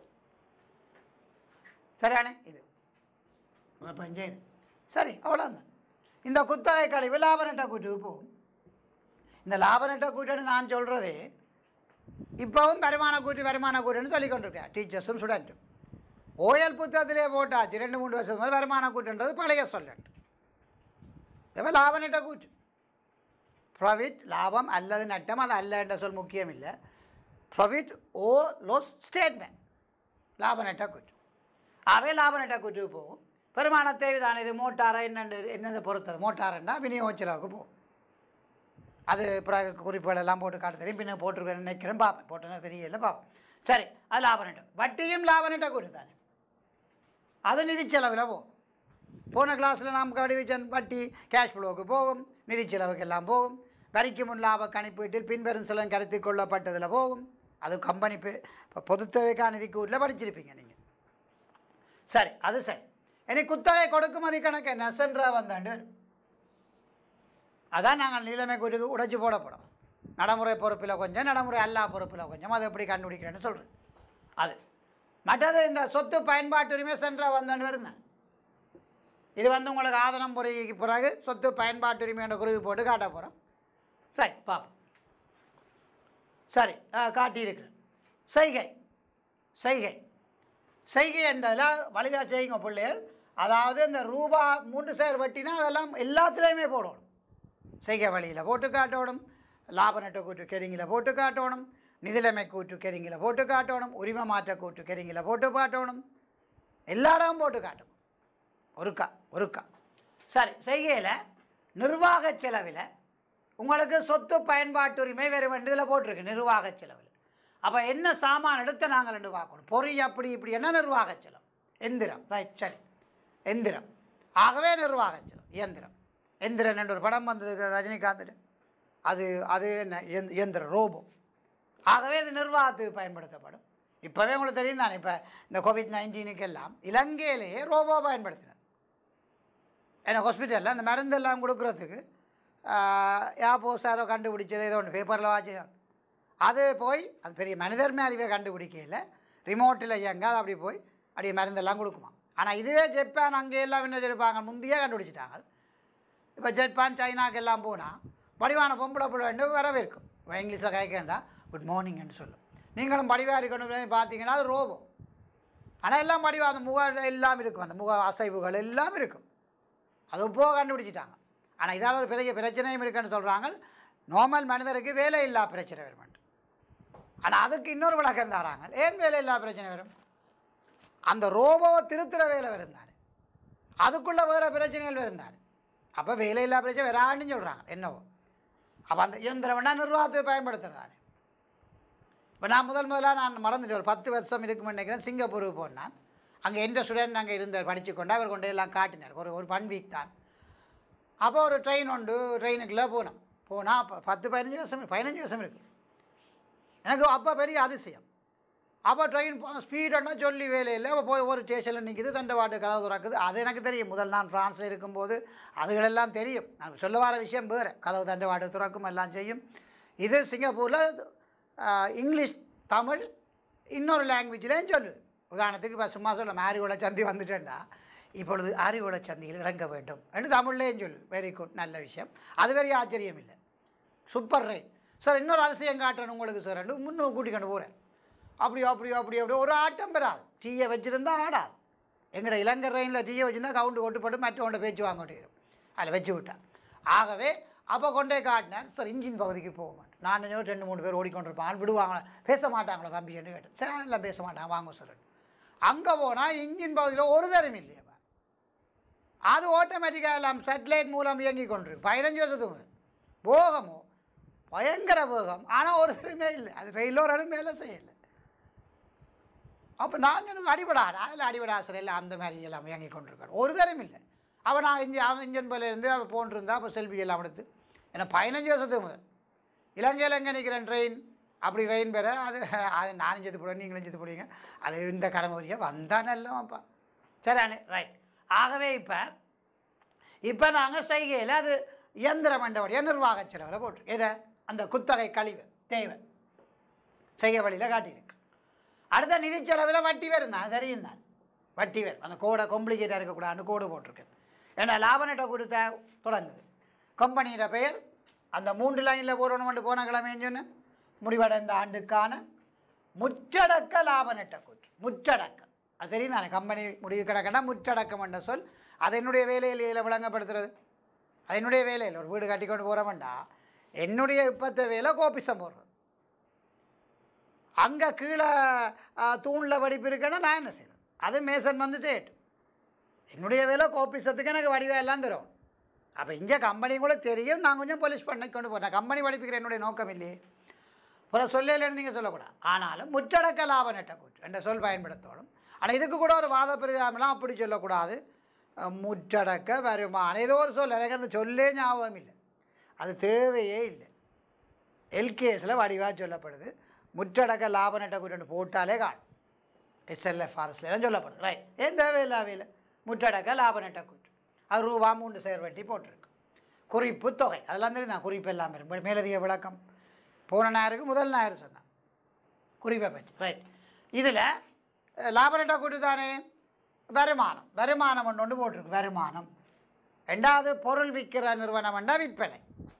சரியானே. இது பஞ்சது சரி, அவ்வளோதான். இந்த குத்தகை கழிவு லாப நட்ட கூட்டுக்கு போகும். இந்த லாப நட்ட கூட்டுன்னு நான் சொல்கிறது இப்போவும் வருமான கூட்டு வருமான கூட்டுன்னு சொல்லி கொண்டிருக்கேன் டீச்சர்ஸும் ஸ்டூடெண்ட்டும். ஓஎல் புத்தகத்திலே போட்டாச்சு ரெண்டு மூணு வருஷத்துக்கு மேலே வருமான கூட்டுன்றது பழைய சொல்லட்டு. இப்போ லாப நட்ட கூட்டு ப்ராஃபிட் லாபம் அல்லது நட்டம், அது அல்ல என்ற சொல் முக்கியம் இல்லை. ப்ராஃபிட் ஓ லாஸ் ஸ்டேட்மெண்ட் லாப நட்ட கூட்டு. அவை லாப நட்ட கூட்டுக்கு போகும். வருமான தேவைதான இது மோட்டாரை என்னென்று என்னதை பொறுத்தது. மோட்டாருன்னா விநியோக செலவுக்கு போகும். அது பிறகு குறிப்புகள் எல்லாம் போட்டு காட்ட தெரியும். பின்ன போட்டுருக்கேன்னு நினைக்கிறேன், பார்ப்பேன். போட்டோன்னா தெரியல, பார்ப்பேன். சரி, அது லாப நட்டம். வட்டியும் லாப நட்ட கூட்டு தானே, அது நிதி செலவில் போகும். போன கிளாஸில் நாம் கவனிச்ச வட்டி கேஷ் ஃப்ளோவுக்கு போகும், நிதி செலவுக்கு எல்லாம் போகும். வரிக்கு முன் லாப கணிப்பீட்டில் பின்வரும் செலவு கருத்தில் கொள்ளப்பட்டதில் போகும். அது கம்பெனி இப்போ பொதுத்தொகைக்கான நிதி கூட்டில் படிச்சிருப்பீங்க நீங்கள். சரி, அது சரி. இனி குத்தகை கொடுக்குமதி கணக்கு நெசன்றா வந்தாண்டு அதான் நாங்கள் நிலைமை கூட்டுக்கு உடைச்சி போட போகிறோம். நடைமுறை பொறுப்பில் கொஞ்சம், நடைமுறை அல்லா பொறுப்பில் கொஞ்சம். அதை எப்படி கண்டுபிடிக்கிறேன்னு சொல்கிறேன். அது மற்றது இந்த சொத்து பயன்பாட்டு உரிமை சென்றா வந்தாண்டு வருந்தேன். இது வந்து உங்களுக்கு ஆதனம் பொறிக்கு பிறகு சொத்து பயன்பாட்டு உரிமையோட குருவி போட்டு காட்ட போகிறோம். சரி, பார்ப்போம். சரி, காட்டியிருக்கிறேன். செய்கை செய்கை செய்கை என்றதில் வலிதாக செய்யுங்க பிள்ளைகள். அதாவது இந்த ரூபா மூன்று சேர் வட்டினா அதெல்லாம் எல்லாத்துலேயுமே போடணும். செய்கை வழியில் போட்டு காட்டணும், லாப நட்ட கூட்டு கெரிங்கில் போட்டு காட்டணும், நிதிலைமை கூட்டு கெரிங்கில் போட்டு காட்டணும், உரிமை மாற்ற கூட்டு கெரிங்கில் போட்டு காட்டணும், எல்லா இடமும் போட்டு காட்டணும். ஒருக்கா ஒருக்கா சரி. செய்கையில் நிர்வாக செலவில் உங்களுக்கு சொத்து பயன்பாட்டு உரிமை வேறு வேண்டியதில் போட்டிருக்கு நிர்வாக செலவில். அப்போ என்ன சாமான் எடுத்து நாங்கள் ரெண்டு பார்க்கணும். பொறி அப்படி இப்படி என்ன நிர்வாக செலவு. எந்திரம், ரைட், சரி, எந்திரம். ஆகவே நிர்வாக செலவு இயந்திரம். எந்திரன் என்ற ஒரு படம் வந்தது ரஜினிகாந்த், அது அது என்ன இயந்திரம், ரோபோ. ஆகவே இது நிர்வாகத்துக்கு பயன்படுத்தப்படும். இப்போவே உங்களுக்கு தெரியும் தானே, இப்போ இந்த கோவிட் நைன்டீனுக்கு எல்லாம் இலங்கையிலேயே ரோபோ பயன்படுத்தினார். ஏன்னா ஹாஸ்பிட்டலில் அந்த மருந்தெல்லாம் கொடுக்குறதுக்கு யாப்போசாரோ கண்டுபிடிச்சது ஏதோ ஒன்று பேப்பரில் வாட்சி. அது போய் அது பெரிய மனிதர் மேலேயே கண்டுபிடிக்கல, ரிமோட்டில் இயங்க அது அப்படி போய் அப்படியே மருந்தெல்லாம் கொடுக்குமா. ஆனால் இதுவே ஜப்பான் அங்கே எல்லாம் என்ன சொல்லிப்பாங்க, முந்தையே கண்டுபிடிச்சிட்டாங்க. இப்போ ஜப்பான் சைனாக்கு எல்லாம் போனால் வடிவான பொம்பளை பிள்ளை ரெண்டு வரவேற்கும். இங்கிலீஷில் கேட்கண்டா குட் மார்னிங்னு சொல்லும். நீங்களும் படிவாக இருக்கணும் பார்த்தீங்கன்னா அது ரோபோ. ஆனால் எல்லாம் படிவாக அந்த முக எல்லாம் இருக்கும், அந்த முக அசைவுகள் எல்லாம் இருக்கும். அது போக கண்டுபிடிச்சிட்டாங்க. ஆனால் இதால் ஒரு பெரிய பிரச்சனையும் இருக்குன்னு சொல்கிறாங்க. நார்மல் மனிதருக்கு வேலை இல்லா பிரச்சனை வரும். ஆனால் அதுக்கு இன்னொரு விளக்கம் தராங்க. ஏன் வேலை இல்லா பிரச்சனை வரும்? அந்த ரோபோவை திருத்துற வேலை வருந்தாரு, அதுக்குள்ளே வேறு பிரச்சனைகள் வருந்தாரு. அப்போ வேலை இல்லா பிரச்சனை வரான்னு சொல்கிறாங்க என்னவோ. அப்போ அந்த இயந்திரம் வேணால் நிர்வாகத்தை பயன்படுத்துகிறாரு. இப்போ நான் முதல் முதலாக நான் மறந்துட்டு ஒரு பத்து வருஷம் இருக்குன்னு நினைக்கிறேன், சிங்கப்பூருக்கு போனான். அங்கே எந்த ஸ்டூடெண்ட் அங்கே இருந்தார், படித்து கொண்டு அவர் கொண்டு எல்லாம் காட்டினார். ஒரு ஒரு ஒன் வீக் தான். அப்போ ஒரு ட்ரெயின் உண்டு, ட்ரெயினுக்குள்ளே போனோம். போனால் அப்போ பத்து பதினஞ்சு வருஷம் பதினஞ்சு வருஷம் இருக்குது எனக்கு. அப்போ பெரிய அதிசயம். அப்போ ட்ரெயின் போன ஸ்பீடானா சொல்லி வேலையில் அப்போ போய் ஒரு ஸ்டேஷனில் நிற்கிது, தண்டவாட்டு கதவு திறக்குது. அது எனக்கு தெரியும். முதல் நான் ஃப்ரான்ஸில் இருக்கும்போது அதுகளெல்லாம் தெரியும். நான் சொல்ல வர விஷயம் வேறு. கதவு தண்டவாட்டு திறக்கும் எல்லாம் செய்யும். இது சிங்கப்பூரில் இங்கிலீஷ் தமிழ் இன்னொரு லாங்குவேஜ்லேயும் சொல்லு. உதாரணத்துக்கு இப்போ சும்மா சொல்ல ஆரிகுள சந்தி வந்துட்டேன்டா, இப்பொழுது ஆரிகுள சந்தியில் இறங்க வேண்டும் என்று தமிழ்லேயும் சொல்லு. வெரி குட், நல்ல விஷயம். அது பெரிய ஆச்சரியம் இல்லை. Super right. சார் இன்னொரு அதிசயம் காட்டுறேன் உங்களுக்கு சார் ரெண்டு முன்னூறு கூட்டிக்கொண்டு போகிறேன் அப்படியோ அப்படியோ அப்படியோ அப்படியோ ஒரு ஆட்டம் பெறாது டீயை வச்சுருந்தா ஆடாது எங்கட இலங்கை ரயிலில் டீயை வச்சுருந்தா கவுண்டு கொட்டுப்பட்டு மற்றவண்ட பேச்சு வாங்க முடியும் அதில் வச்சு விட்டான் ஆகவே அப்போ கொண்டே காட்டினேன் சார் இன்ஜின் பகுதிக்கு போக மாட்டேன் நான் நினைவு ரெண்டு மூணு பேர் ஓடிக்கொண்டிருப்பான் விடுவாங்களா பேச மாட்டாங்களோ தம்பின்னு கேட்டேன் சரி அதெல்லாம் பேச மாட்டாங்க வாங்க சார் அங்கே போனால் இன்ஜின் பகுதியில் ஒரு தரம் இல்லையா அது ஆட்டோமேட்டிக்காக எல்லாம் சேட்டலைட் மூலம் இயங்கி கொண்டிருக்கு பதினஞ்சு வருஷத்துக்கு போகமோ பயங்கர வேகம் ஆனால் ஒரு தரமே இல்லை அது ரயிலோரும் மேலே செய்யலை அப்போ நான் எனக்கு அடிபடாது அதில் அடிபடா சார் எல்லாம் அந்த மாதிரி எல்லாம் இயங்கி கொண்டிருக்காரு ஒரு தரம் இல்லை அவன் நான் இஞ்சி அவன் இன்ஜின் போலேருந்து அவன் போன்றிருந்தா அப்போ செல்ஃபி எல்லாம் எடுத்து ஏன்னா பதினஞ்சு வருஷத்துக்கு முதல் இலங்கையில் எங்கே நிற்கிறேன் ட்ரெயின் அப்படி ட்ரெயின் பேர அது அது நானும் செத்து போடுவேன் நீங்களும் செத்து போடுவீங்க அது இந்த கடமை வரைக்கும் வந்தால் நல்லவாப்பா சரி ரைட் ஆகவே இப்போ இப்போ நாங்கள் செய்கையில் அது இயந்திர மண்டபடியாக நிர்வாக செலவில் போட்டு இதை அந்த குத்தகை கழிவு தேவை செய்ய வழியில் காட்டியிருக்கு அடுத்த நிதி செலவில் வட்டி வரும் தான் தெரியும் தான் வட்டி வரும் அந்த கோடை காம்ப்ளிகேட்டாக இருக்கக்கூடாதுன்னு கோடு போட்டிருக்கு ஏன்னா லாப நட்ட கொடுத்த தொடங்குது கம்பெனியோட பெயர் அந்த மூன்று லைனில் போடணும்னு போன கிழமைன்னு சொன்னேன் முடிவடைந்த ஆண்டுக்கான முற்றடக்க லாப நட்ட கூற்று முற்றடக்கம் அது தெரியும் தானே கம்பெனி முடிவு கிடக்கன்னா முற்றடக்கம் என்ற சொல் அது என்னுடைய வேலையில் விளங்கப்படுத்துறது அது என்னுடைய வேலையில் ஒரு வீடு கட்டி கொண்டு போகிறோம்டா என்னுடைய இப்பத்த வேலை கோபிசம் போடுறது அங்கே கீழே தூணில் வடிப்பு இருக்குன்னா நான் என்ன செய்யணும் அது மேசன் வந்து செய்யட்டும் என்னுடைய வேலை கோபிசத்துக்கு எனக்கு வடிவம் எல்லாம் தரும் அப்போ இங்கே கம்பெனி கூட தெரியும் நான் கொஞ்சம் போலீஸ் பண்ணி கொண்டு போகிறேன் கம்பெனி வடிப்புக்கிற என்னுடைய நோக்கம் இல்லையே புற சொல்லலைன்னு நீங்கள் சொல்லக்கூடாது ஆனாலும் முற்றடக்க லாப நட்ட கூற்று என்ற சொல் பயன்படுத்தணும் ஆனால் இதுக்கு கூட ஒரு வாத பிரிகாமெல்லாம் அப்படி சொல்லக்கூடாது முற்றடக்க வருமானம் ஏதோ ஒரு சொல் எனக்கு அந்த சொல்லே ஞாபகம் இல்லை அது தேவையே இல்லை எல்கேஎஸில் வடிவாக சொல்லப்படுது முற்றடக்க லாப நட்ட கூட்டு போட்டாலே காணும் எஸ்எல்எஃப்ஆர்எஸ்ல தான் சொல்லப்படுது ரைட் ஏன் தேவையில்லை அவையில் முற்றடக்க லாப நட்ட கூட்டு அது ரூபா மூன்று செயல் வட்டி போட்டிருக்கு குறிப்பு தொகை அதெல்லாம் தெரியும் நான் குறிப்பு எல்லாம் இருக்கும் மேலதிக விளக்கம் போன ஞாயிறுக்கு முதல் ஞாயிறு சொன்னேன் குறிப்பை பற்றி ரைட் இதில் லாப நட்ட கூட்டு தானே வருமானம் வருமானம் ஒன்று ஒன்று போட்டிருக்கு வருமானம் ரெண்டாவது பொருள் விற்கிற நிறுவனம் என்றா விற்பனை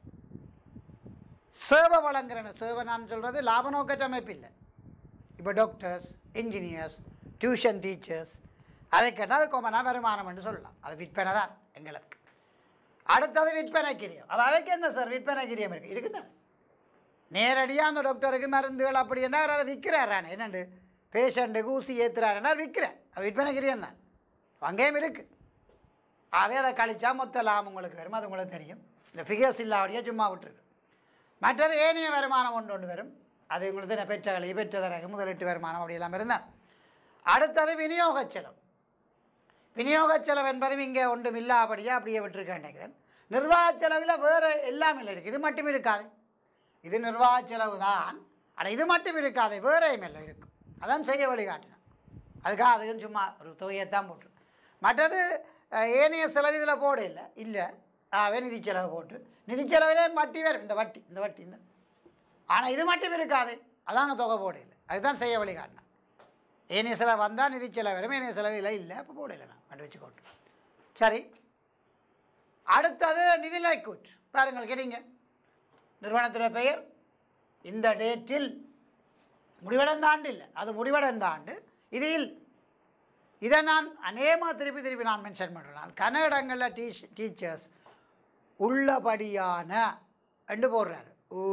சேவை வழங்குறேன் சேவை நான் சொல்கிறது லாப நோக்கற்ற அமைப்பு இல்லை இப்போ டாக்டர்ஸ் இன்ஜினியர்ஸ் டியூஷன் டீச்சர்ஸ் அதை கேட்டால் அது கொமனாக வருமானம் என்று சொல்லலாம் அது விற்பனை தான் எங்களுக்கு அடுத்தது விற்பனை கிரியம் அது அவைக்கு என்ன சார் விற்பனை கிரியம் இருக்குது இருக்குதான் நேரடியாக அந்த டாக்டருக்கு மருந்துகள் அப்படி என்ன அவர் அதை விற்கிறாரானே என்னண்டு பேஷண்ட்டுக்கு ஊசி ஏற்றுறாருன்னா விற்கிறேன் அது விற்பனை கிரியம் தான் அங்கேயும் இருக்குது அவே அதை கழிச்சா மொத்த லாபம் உங்களுக்கு வரும் அது உங்களுக்கு தெரியும் இந்த ஃபிகர்ஸ் இல்லாவடியே சும்மா விட்டுருக்கு மற்றது ஏனைய வருமானம் ஒன்று ஒன்று வரும் அது உங்களுக்கு நான் பெற்ற கல்வி பெற்ற தரகு முதலீட்டு வருமானம் அப்படி எல்லாம் இருந்தால் அடுத்தது விநியோக செலவு விநியோக செலவு என்பதும் இங்கே ஒன்றும் இல்லாபடியாக அப்படியே விட்டுருக்கேன் நினைக்கிறேன் நிர்வாக செலவில் வேறு எல்லாம் இல்லை இருக்குது இது மட்டும் இருக்காது இது நிர்வாக செலவு தான் ஆனால் இது மட்டும் இருக்காது வேறையும் இல்லை இருக்கும் அதான் செய்ய வழிகாட்டினேன் அதுக்காக அதுக்கும் சும்மா ஒரு தொகையைத்தான் போட்டு மற்றது ஏனைய செலவு இதில் போட இல்லை இல்லை ஆகவே நிதி செலவு போட்டு நிதி செலவிலே வட்டி வரும் இந்த வட்டி இந்த வட்டி இந்த ஆனால் இது மட்டும் இருக்காது அதாங்க தொகை போட இல்லை அதுதான் செய்ய வழிகாட்டினேன் ஏனைய செலவு வந்தால் நிதி செலவு வரும் ஏனைய செலவு இல்லை இல்லை அப்போ போட இல்லை நான் கண்டு வச்சுக்கோட்டு சரி அடுத்தது நிதிநிலை கூற்று பாருங்கள் கேட்டீங்க நிறுவனத்தின் பெயர் இந்த டேட்டில் முடிவடைந்த ஆண்டு இல்லை அது முடிவடைந்த ஆண்டு இது இல்லை இதை நான் அநேகமாக திருப்பி திருப்பி நான் மென்ஷன் பண்ணுறேன் நான் கன இடங்களில் டீ டீச்சர்ஸ் உள்ளபடியான ரெண்டு போடுறாரு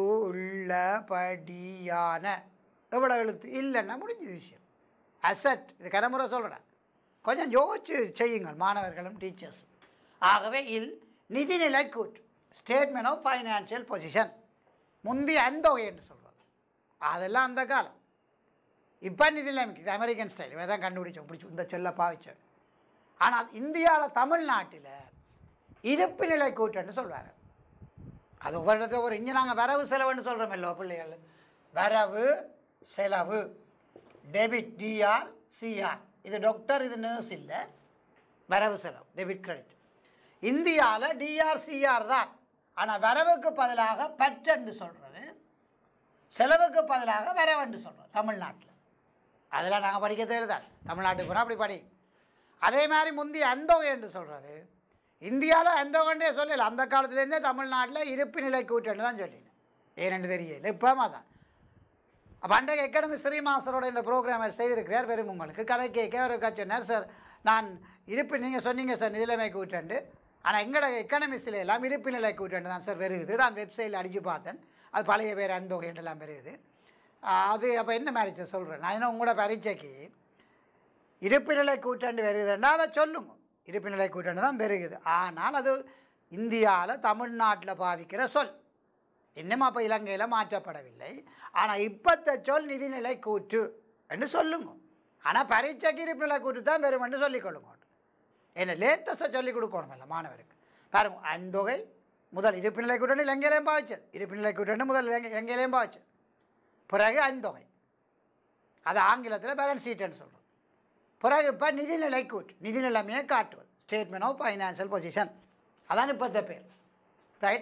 உள்ளபடியான எவ்வளோ எழுத்து இல்லைன்னா முடிஞ்ச விஷயம் அசட் இது கனமுறை சொல்கிறேன் கொஞ்சம் யோசிச்சு செய்யுங்கள் மாணவர்களும் டீச்சர்ஸும் ஆகவே இல் நிதிநிலை கூற்று ஸ்டேட்மெண்ட் ஆஃப் ஃபைனான்சியல் பொசிஷன் முந்தைய அந்தொகை என்று சொல்கிறது அதெல்லாம் அந்த காலம் இப்போ நிதிநிலை இது அமெரிக்கன் ஸ்டைல் இதை தான் கண்டுபிடிச்சோம் பிடிச்சி இந்த சொல்ல பாவிச்சோம் ஆனால் இந்தியாவில் தமிழ்நாட்டில் இருப்பு நிலை கூற்றுன்னு சொல்வாங்க அது ஒவ்வொரு ஒரு இங்கே நாங்கள் வரவு செலவுன்னு சொல்கிறோம் இல்லோ பிள்ளைகள் வரவு செலவு டெபிட் டிஆர் சிஆர் இது டாக்டர் இது நர்ஸ் இல்லை வரவு செலவு டெபிட் கிரெடிட் இந்தியாவில் டிஆர் சிஆர் தான் ஆனால் வரவுக்கு பதிலாக பற்றென்று சொல்கிறது செலவுக்கு பதிலாக வரவென்று சொல்கிறோம் தமிழ்நாட்டில் அதெல்லாம் நாங்கள் படிக்க தேவைதான் தமிழ்நாட்டுக்கு போனால் அப்படி படி அதே மாதிரி முந்தைய அந்தொகை என்று சொல்கிறது இந்தியாவில் அந்தொகைன்றே சொல்லலை அந்த காலத்துலேருந்தே தமிழ்நாட்டில் இருப்பு நிலை கூட்டுன்னு தான் சொல்லினேன் ஏனென்று தெரியல இப்போ தான். அப்போ அன்றைக்கு அகாடமி ஸ்ரீமாசரோட இந்த ப்ரோக்ராமை செய்திருக்கிறார். வெறும் உங்களுக்கு கதை கேட்க ஒரு சொன்னார், சார் நான் இருப்பு நீங்கள் சொன்னீங்க சார் நிதிநிலைமை கூட்டண்டு, ஆனால் எங்களோட எக்கனமிஸில் எல்லாம் இருப்பு நிலை கூட்டண்டு தான் சார் வருகுது. நான் வெப்சைட்டில் அடித்து பார்த்தேன், அது பழைய பேர் அந்தொகை எல்லாம் வருகுது. அது அப்போ என்ன மாதிரி சொல்கிறேன் நான், ஏன்னா உங்களோட பரீட்சைக்கு இருப்பு நிலை கூட்டண்டு வருகுதுன்னா அதை சொல்லுங்க. இருப்பு நிலை கூட்டண்டு தான் பெருகுது. ஆனால் அது இந்தியாவில் தமிழ்நாட்டில் பாவிக்கிற சொல், இன்னும் அப்போ இலங்கையில் மாற்றப்படவில்லை. ஆனால் இப்போத்த சொல் நிதிநிலை கூற்று என்று சொல்லுங்க. ஆனால் பரீட்சைக்கு இருப்பு நிலை கூற்று தான் வெறும் என்று சொல்லிக்கொள்ளுங்க. என்ன லேட்டஸ்ட்டாக சொல்லிக் கொடுக்கணும் இல்லை மாணவருக்கு. பாருங்க, அந்தொகை முதல் இருப்பு நிலை கூட்டணி இலங்கையிலையும் பாவிச்சது, இருப்பு நிலை கூட்டணி முதல் இலங்கை எங்கேயிலையும் பாவிச்சது, பிறகு அந்தொகை அது ஆங்கிலத்தில் பேலன்ஸ் ஷீட்டுன்னு சொல்கிறோம். பிறகு இப்போ நிதிநிலை கூற்று, நிதிநிலைமையை காட்டுவது, ஸ்டேட்மெண்ட் ஆஃப் ஃபைனான்சியல் பொசிஷன், அதான் இப்போத்த பேர். ரைட்.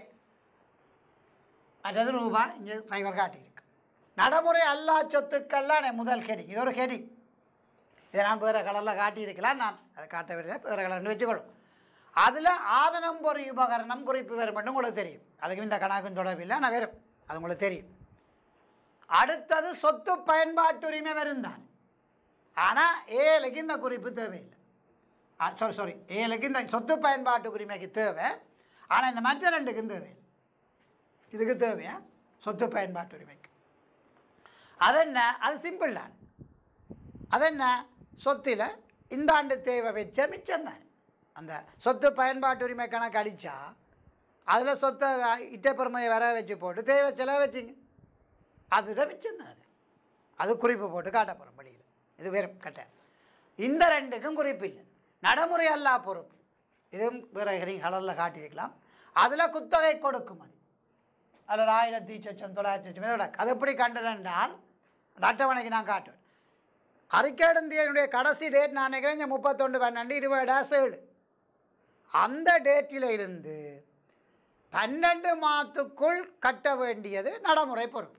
மற்றது ரூபாய் இங்கே சைவர் காட்டியிருக்கு. நடைமுறை அல்லா சொத்துக்கள்லாம் முதல் ஹெடிங், இது ஒரு ஹெடிங். இதை நான் வேறு கலரில் காட்டியிருக்கலாம், நான் அதை காட்ட விட வேறு கலர்னு வச்சுக்கொள்ளும். அதில் ஆதனம் பொறி உபகரணம் குறிப்பு வரும் மட்டும் உங்களுக்கு தெரியும். அதுக்கு இந்த கணக்கும் தொடர்பில்லை, நான் வெறும் அது உங்களுக்கு தெரியும். அடுத்தது சொத்து பயன்பாட்டுரிமை வரும் தான். ஆனால் ஏழுக்கு இந்த குறிப்பு தேவையில்லை. சாரி சாரி ஏழுக்கு இந்த சொத்து பயன்பாட்டு உரிமைக்கு தேவை, ஆனால் இந்த மற்ற ரெண்டுக்கும் தேவையில்லை. இதுக்கு தேவையா சொத்து பயன்பாட்டு உரிமைக்கு. அது என்ன, அது சிம்பிள் தான். அது என்ன, சொத்தில் இந்த ஆண்டு தேவை வச்ச மிச்சம் தான். அந்த சொத்து பயன்பாட்டு உரிமை கணக்கு அடித்தா அதில் சொத்தை இட்டப்பெருமையை வர வச்சு போட்டு தேவை செலவு வச்சிங்க, அதுதான் மிச்சம் தான். அது அது குறிப்பு போட்டு காட்ட போகிறோம் படியில். இது வெறும் கட்ட. இந்த ரெண்டுக்கும் குறிப்பு இல்லை. நடைமுறை அல்லா பொறுப்பு, இதுவும் வேறு கலரில் காட்டியிருக்கலாம். அதில் குத்தகை கொடுக்கும், அது அதில் ஆயிரத்தி சொச்சம் தொள்ளாயிரத்தி சொச்சம் இதோட அது எப்படி கண்டனால் அந்த அட்டவணைக்கு நான் காட்டுவேன். அறிக்கையிடந்தியனுடைய கடைசி டேட் நான் நினைக்கிறேன் முப்பத்தொன்று பன்னெண்டு இருபது ஏழு. அந்த டேட்டில் இருந்து பன்னெண்டு மாதத்துக்குள் கட்ட வேண்டியது நடைமுறை பொறுப்பு.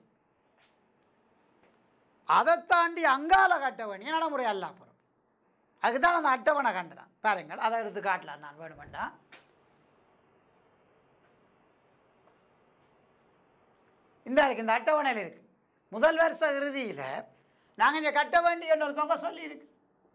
அதை தாண்டி அங்கால கட்ட வேண்டிய நடைமுறை அல்லா பொறுப்பு. அதுக்குதான் அந்த அட்டவணை கண்டுதான் பாருங்கள். அதை எடுத்து காட்டலாம் நான் வேணுமெண்டா. இந்த இருக்கு, இந்த அட்டவணையில் இருக்கு. முதல் வருஷ இறுதியில் நாங்கள் இங்கே கட்ட வேண்டிய ஒரு தொகை சொல்லி இருக்கு.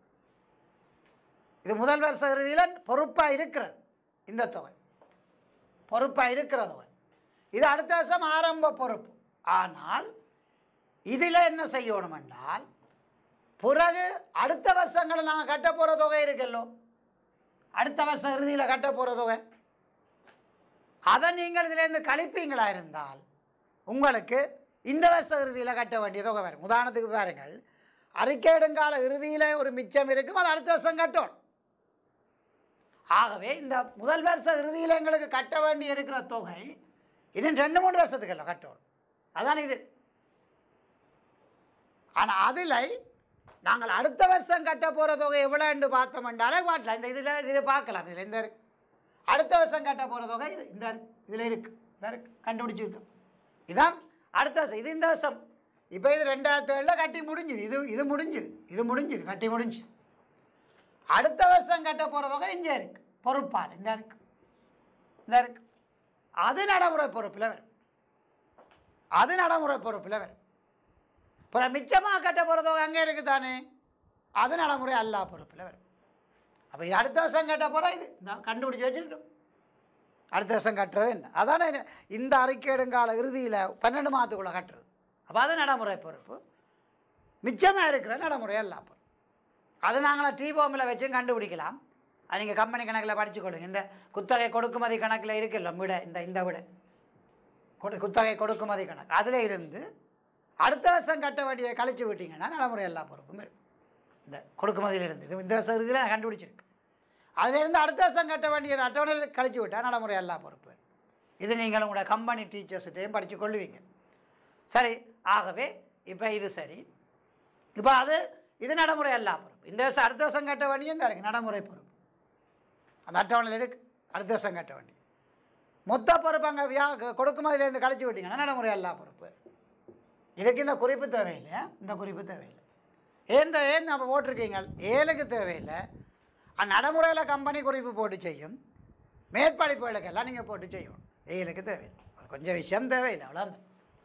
இது முதல் வருஷ இறுதியில் பொறுப்பாக இருக்கிறது. இந்த தொகை பொறுப்பாக இருக்கிற தொகை. இது அடுத்த வருஷம் ஆரம்ப பொறுப்பு. ஆனால் இதில் என்ன செய்யணும் என்றால், பிறகு அடுத்த வருஷங்களில் நாங்கள் கட்ட போகிற தொகை இருக்கல்லோ, அடுத்த வருஷம் இறுதியில் கட்ட போகிற தொகை, அதை நீங்கள் இதிலேருந்து கழிப்பீங்களா இருந்தால் உங்களுக்கு இந்த வருஷ இறுதியில் கட்ட வேண்டிய தொகை வரும். உதாரணத்துக்கு பாருங்கள், அறிக்கையிடுங்கால இறுதியில் ஒரு மிச்சம் இருக்கும், அது அடுத்த வருஷம் கட்டணும். ஆகவே இந்த முதல் வருஷ இறுதியில் எங்களுக்கு கட்ட வேண்டி இருக்கிற தொகை இன்னும் ரெண்டு மூணு வருஷத்துக்கு எல்லாம் கட்டணும். அதான் இது. ஆனால் அதில் நாங்கள் அடுத்த வருஷம் கட்ட போகிற தொகை எவ்வளோ என்று பார்த்தோம் என்றாலே பாட்டலாம். இந்த இதில் இதில் பார்க்கலாம். இதில் இந்த இருக்கு அடுத்த வருஷம் கட்ட போகிற தொகை இது இந்த இதில் இருக்குது, இந்த இருக்கு கண்டுபிடிச்சிருக்கோம். இதான் அடுத்த வருஷம். இது இந்த வருஷம். இப்போ இது ரெண்டாயிரத்தி ஏழில் கட்டி முடிஞ்சுது. இது இது முடிஞ்சுது இது முடிஞ்சுது கட்டி முடிஞ்சு. அடுத்த வருஷம் கட்ட போகிற தொகை இங்கே இருக்கு, பொறுப்பால் இந்த இருக்கு இந்த இருக்கு. அது நடைமுறை பொறுப்பில் வரும், அது நடைமுறை பொறுப்பில் வரும். இப்போ மிச்சமாக கட்ட போகிற தொகை அங்கே இருக்குது தானே, அது நடைமுறை அல்லா பொறுப்பில் வரும். அப்போ இது அடுத்த வருஷம் கட்ட போகிற இது நான் கண்டுபிடிச்சி வச்சுருக்கோம். அடுத்த வருஷம் கட்டுறது என்ன, அதானே இந்த அறிக்கையிடுங்கால இறுதியில் பன்னெண்டு மாதத்துக்குள்ளே கட்டுறது. அப்போ அது நடைமுறை பொறுப்பு. மிச்சமாக இருக்கிற நடைமுறை அல்லா பொறுப்பு. அது நாங்களாம் டிபோமில் வச்சும் கண்டுபிடிக்கலாம். அது நீங்கள் கம்பெனி கணக்கில் படிச்சுக்கொள்ளுங்க. இந்த குத்தகை கொடுக்குமதி கணக்கில் இருக்குல்ல விட, இந்த இந்த விட கொடு குத்தகை கொடுக்குமதி கணக்கு, அதில் இருந்து அடுத்த வருஷம் கட்ட வேண்டிய கழிச்சு விட்டீங்கன்னா நடைமுறை எல்லா பொறுப்பும் இருக்கும். இந்த கொடுக்குமதியிலிருந்து இது இந்த வருஷம் இறுதியில் நான் கண்டுபிடிச்சிருக்கு. அதிலிருந்து அடுத்த வருஷம் கட்ட வேண்டியது அட்டவணையில் கழிச்சு விட்டால் நடைமுறை எல்லா பொறுப்பு. இது நீங்கள் உங்களோட கம்பெனி டீச்சர்ஸ்கிட்டையும் படித்து கொள்ளுவீங்க. சரி, ஆகவே இப்போ இது சரி. இப்போ அது இது நடைமுறை எல்லா பொறுப்பு. இந்த வருஷம் அடுத்த வருஷம் கட்ட வேண்டிய இந்த இருக்குது நடைமுறை பொறுப்பு. அந்த அட்டவணையில் இருக்கு அடுத்த வருஷம் கட்ட வேண்டிய மொத்த பொறுப்பு அங்கே வியா கொடுக்குமதியிலேருந்து கழிச்சு விட்டீங்கன்னா நடைமுறை எல்லா பொறுப்பு. இதுக்கு இந்த குறிப்பு தேவையில்லை, இந்த குறிப்பு தேவையில்லை. ஏந்த ஏன் நம்ம போட்டிருக்கீங்க ஏழுக்கு தேவையில்லை. நடைமுறையில் கம்பெனி குறிப்பு போட்டு செய்யும், மேற்படிப்புகளுக்கெல்லாம் நீங்கள் போட்டு செய்யணும். ஏழுக்கு தேவையில்லை, கொஞ்சம் விஷயம் தேவையில்லை, அவ்வளோதான்.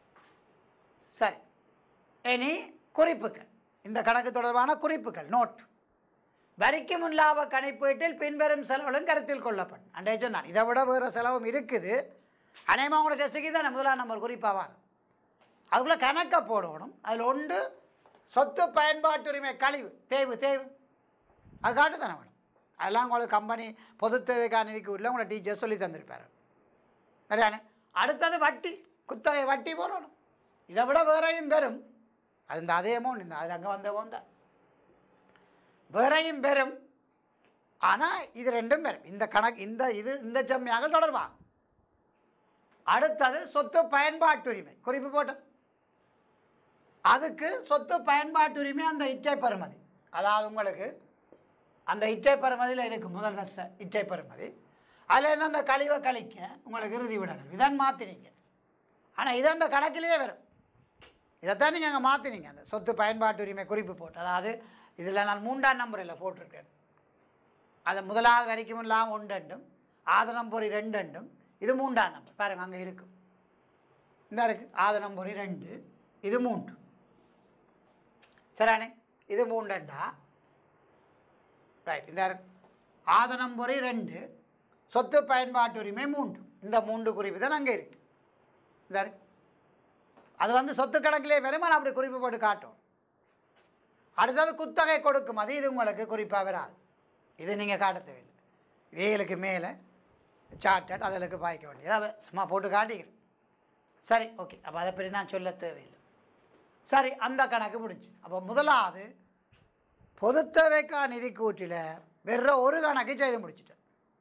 சரி, இனி குறிப்புகள், இந்த கணக்கு தொடர்பான குறிப்புகள் நோட். வரிக்கு முன் லாப கணிப்பீட்டில் பின்வரும் செலவுகளும் கருத்தில் கொள்ளப்படும். அண்டே சொன்னான் இதை விட வேறு செலவும் இருக்குது. அநேகமாக உங்களோட டெஸ்ட்டுக்கு தானே முதலாம் நம்பர் குறிப்பாவாங்க. அதுக்குள்ளே கணக்கை போடணும். அதில் ஒன்று சொத்து பயன்பாட்டுரிமை கழிவு தேய்வு தேய்வு அது காட்டு தானே வேணும். அதெல்லாம் உங்களுக்கு கம்பெனி பொது தேவைக்கான நிதிக்கு உள்ள உங்களை டீச்சர் சொல்லி தந்திருப்பார். சரியானே. அடுத்தது வட்டி, குத்தகை வட்டி போடணும். இதை விட வேறையும் பெறும். அது இந்த அதே அமௌண்ட் இந்த அது அங்கே வந்த அமௌண்ட் வேறையும் பெறும். ஆனால் இது ரெண்டும் பெறும். இந்த கணக்கு இந்த இது இந்த செம்மையாக தொடர்பாக. அடுத்தது சொத்து பயன்பாட்டுரிமை குறிப்பு போட்டோம். அதுக்கு சொத்து பயன்பாட்டுரிமை அந்த இச்சை பெறுமதி, அதாவது உங்களுக்கு அந்த இச்சை பெறுமதியில் இருக்குது முதல் வருஷ இச்சை பெறுமதி. அதில் என்ன அந்த கழிவை கழிக்க உங்களுக்கு இறுதி விடணும். இதான் மாற்றினீங்க. ஆனால் இது அந்த கணக்கிலேயே வரும். இதைத்தான் நீங்கள் அங்கே மாற்றினீங்க. அந்த சொத்து பயன்பாட்டு உரிமை குறிப்பு போட்டு, அதாவது இதில் நான் மூன்றாம் நம்பரில் போட்டிருக்கேன். அது முதலாவது வரைக்கும் இல்லாமல் ஒன்றெண்டும் ஆதனம் பொறி ரெண்டெண்டும் இது மூன்றாம் நம்பர் பாருங்கள் அங்கே இருக்கும். இந்த இருக்குது ஆதனம் பொறி ரெண்டு, இது மூன்று. சரியானே. இது மூன்றண்டா ரைட். இந்த ஆதனம் பொறி ரெண்டு, சொத்து பயன்பாட்டு உரிமை மூன்று. இந்த மூன்று குறிப்பு தான் அங்கே இருக்கு. இந்த அது வந்து சொத்து கணக்கிலே வெறுமனே அப்படி குறிப்பு போட்டு காட்டும். அடுத்தது குத்தகை கொடுக்கும். அது இது உங்களுக்கு குறிப்பாக வராது. இது நீங்கள் காட்ட தேவையில்லை. ஏழுக்கு மேலே சார்ட்டட் அதிலுக்கு பாய்க்க வேண்டியது அதை சும்மா போட்டு காட்டிக்கிறேன். சரி, ஓகே. அப்போ அதை பற்றி நான் சொல்ல தேவையில்லை. சரி, அந்த கணக்கு முடிச்சு. அப்போ முதலாவது பொது தேவைக்கா நிதி கூட்டில் வேற ஒரு கணக்கு செய்து முடிச்சுட்டேன்.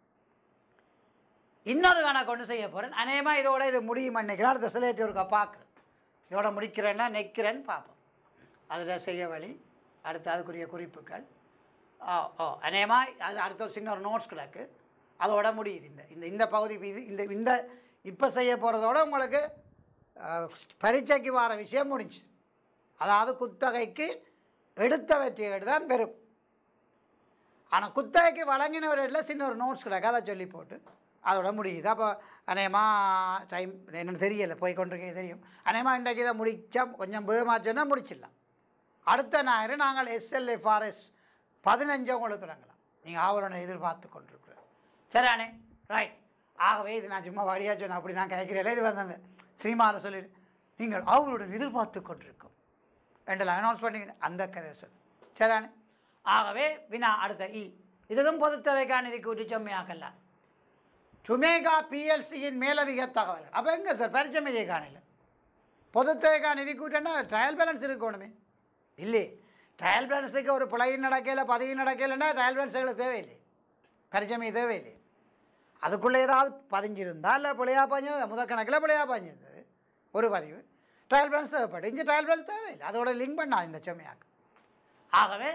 இன்னொரு கணக்கு ஒன்று செய்ய போகிறேன். அநேகமாக இதோட இது முடியும் நினைக்கிறேன். அடுத்த சிலேட்டு இருக்கா பார்க்குறேன். இதோட முடிக்கிறேன்னா நெக்கிறேன்னு பார்ப்போம். அதில் செய்ய வழி அடுத்து அதுக்குரிய குறிப்புகள். ஓ ஓ அநேகமாக அது அடுத்த ஒரு சின்ன ஒரு நோட்ஸ் கிடக்கு. அதோட முடியுது. இந்த இந்த இந்த பகுதி இது இந்த இந்த இப்போ செய்ய போகிறதோட உங்களுக்கு பரீட்சைக்கு வர விஷயம் முடிஞ்சு. அதாவது குத்தகைக்கு எடுத்தவற்றை தான் பெறும். ஆனால் குத்தகைக்கு வழங்கினவரில் சின்ன ஒரு நோட்ஸ் கிடக்கு. அதை சொல்லி போட்டு அதோட முடியுது. அப்போ அநேகமாக டைம் என்னென்னு தெரியலை, போய் கொண்டிருக்கே தெரியும். அநேகமாக இன்றைக்கு இதை முடித்தா கொஞ்சம் வேகமாச்சுன்னா முடிச்சிடலாம். அடுத்த ஞாயிறு நாங்கள் எஸ்எல்எஃப்ஆர்எஸ் பதினஞ்சு உங்களுக்கு தொடங்கலாம். நீங்கள் ஆவலனை எதிர்பார்த்து கொண்டிருக்கிறேன். சரியானே. ரைட். ஆகவே இது நான் சும்மா வழியாக சொன்னேன். அப்படி நான் கேட்கிறேன். இது வந்தது சினிமாவில் சொல்லிடு நீங்கள் அவளுடன் எதிர்பார்த்து கொண்டிருக்கோம் என்றெல்லாம் அனௌன்ஸ் பண்ணிங்க. அந்த கதையை சொல்லு. சரியானே. ஆகவே வினா அடுத்த இ இதுக்கும் பொது தேவைக்கான நிதிக்கு ஒரு செம்மையாக்கல சுமேகா பிஎல்சியின் மேலதிக தகவல். அப்போ எங்கே சார் பரிச்சம் இதே காணல பொது தேவைக்கான நிதி கூட்டன்னா ட்ரையல் பேலன்ஸ் இருக்கணுமே. இல்லை, ட்ரையல் பேலன்ஸுக்கு ஒரு பிழையும் நடக்கல பதிவும் நடக்கலைன்னா ட்ரையல் பேலன்ஸுகளுக்கு தேவையில்லை, பரிச்சமை தேவையில்லை. அதுக்குள்ளே ஏதாவது பதிஞ்சிருந்தால் இல்லை பிழையா பாஞ்சு முதல் கணக்கில் பிழையா பாஞ்சிருந்தது ஒரு பதிவு ட்ரையல் பேலன்ஸ் தேவைப்படும். இங்கே ட்ரையல் பேலன்ஸ் தேவையில்லை, அதோட லிங்க் பண்ணா இந்த செம்மையாக்கு. ஆகவே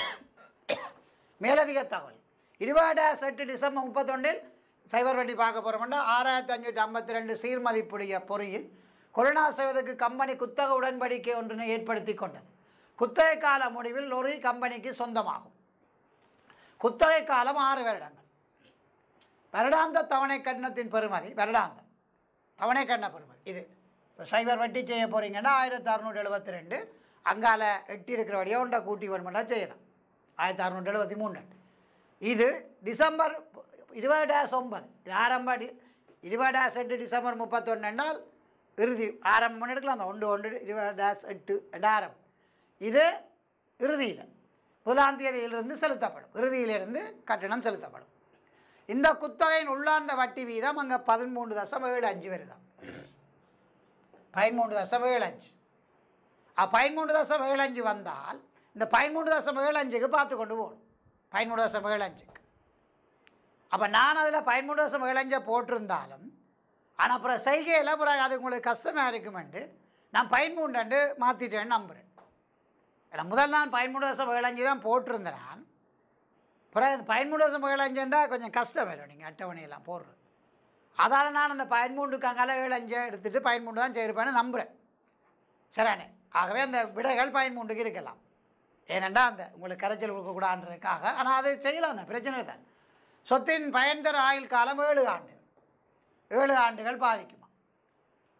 மேலதிக தகவல் இருபது எட்டு டிசம்பர் முப்பத்தொன்றில் சைபர் வண்டி பார்க்க போகிறோம்னா ஆறாயிரத்தி அஞ்சூற்றி ஐம்பத்தி ரெண்டு சீர்மதிப்புடைய பொறியில் கொரோனா செய்வதற்கு கம்பெனி குத்தக உடன்படிக்கை ஒன்றினை ஏற்படுத்தி கொண்டது. குத்தகை கால முடிவில் லொரி கம்பெனிக்கு சொந்தமாகும். குத்தகை காலம் ஆறு வருடங்கள். வருடாந்த தவணை கட்டணத்தின் பெறுமதி வருடாந்தம் தவணை கட்டண பெறுமதி இது சைபர் வட்டி செய்ய போகிறீங்கன்னா ஆயிரத்தி அறுநூற்றி எழுபத்தி ரெண்டு அங்கால எட்டி இருக்கிறபடியாக ஒன்றை கூட்டி வருமெண்டா செய்யலாம். ஆயிரத்தி அறுநூற்றி எழுபத்தி மூணு இது டிசம்பர் இருபது டேஸ் ஒன்பது இது ஆரம்ப டி இருபது டேஸ் எட்டு டிசம்பர் முப்பத்தொன்று என்றால் இறுதி ஆரம்பம் எடுக்கலாம். அந்த ஒன்று ஒன்று இருபது டேஸ் எட்டு ரெண்டாயிரம் இது இறுதியில் முதலாம் தேதியிலிருந்து செலுத்தப்படும். இறுதியிலிருந்து கட்டணம் செலுத்தப்படும். இந்த குத்தகையின் உள்ளார்ந்த வட்டி வீதம் அங்கே பதிமூன்று தசம் ஏழு அஞ்சு வருதான். பதிமூன்று தசம் ஏழு அஞ்சு பதிமூன்று தசம் ஏழு அஞ்சு வந்தால் இந்த பதிமூன்று தசம் ஏழு அஞ்சுக்கு பார்த்து கொண்டு போகணும். பதிமூன்று தசம் ஏழு அஞ்சுக்கு அப்போ நான் அதில் பதிமூன்று தசம் ஏழு அஞ்சை போட்டிருந்தாலும் ஆனால் அப்புறம் செய்கையில் அப்புறம் அது உங்களுக்கு கஷ்டமாக இருக்குமெண்டு நான் பதிமூன்று மாற்றிட்டேன்னு நம்புகிறேன். ஏன்னா முதல் நான் பதிமூன்று தசம் ஏழு அஞ்சு தான் போட்டிருந்தேன். நான் அப்புறம் பதிமூன்று தசம் ஏழு அஞ்சுண்டா கொஞ்சம் கஷ்டம் வேணும் நீங்கள் அட்டவணையெல்லாம் போடுறது. அதால் நான் அந்த பதிமூன்றுக்கு அங்கால ஏழு அஞ்சை எடுத்துகிட்டு பதிமூன்று தான் செய்யிருப்பேன்னு நம்புகிறேன். சரியானே. ஆகவே அந்த விடைகள் பதிமூன்றுக்கு இருக்கலாம். ஏனெண்டா அந்த உங்களுக்கு கரைச்சல் கொடுக்கக்கூடாதுன்றதுக்காக. ஆனால் அது செய்யலாம் தான், பிரச்சனை தான். சொத்தின் பயன்தர ஆயுள் காலம் ஏழு ஆண்டு ஏழு ஆண்டுகள் பாதிக்குமா.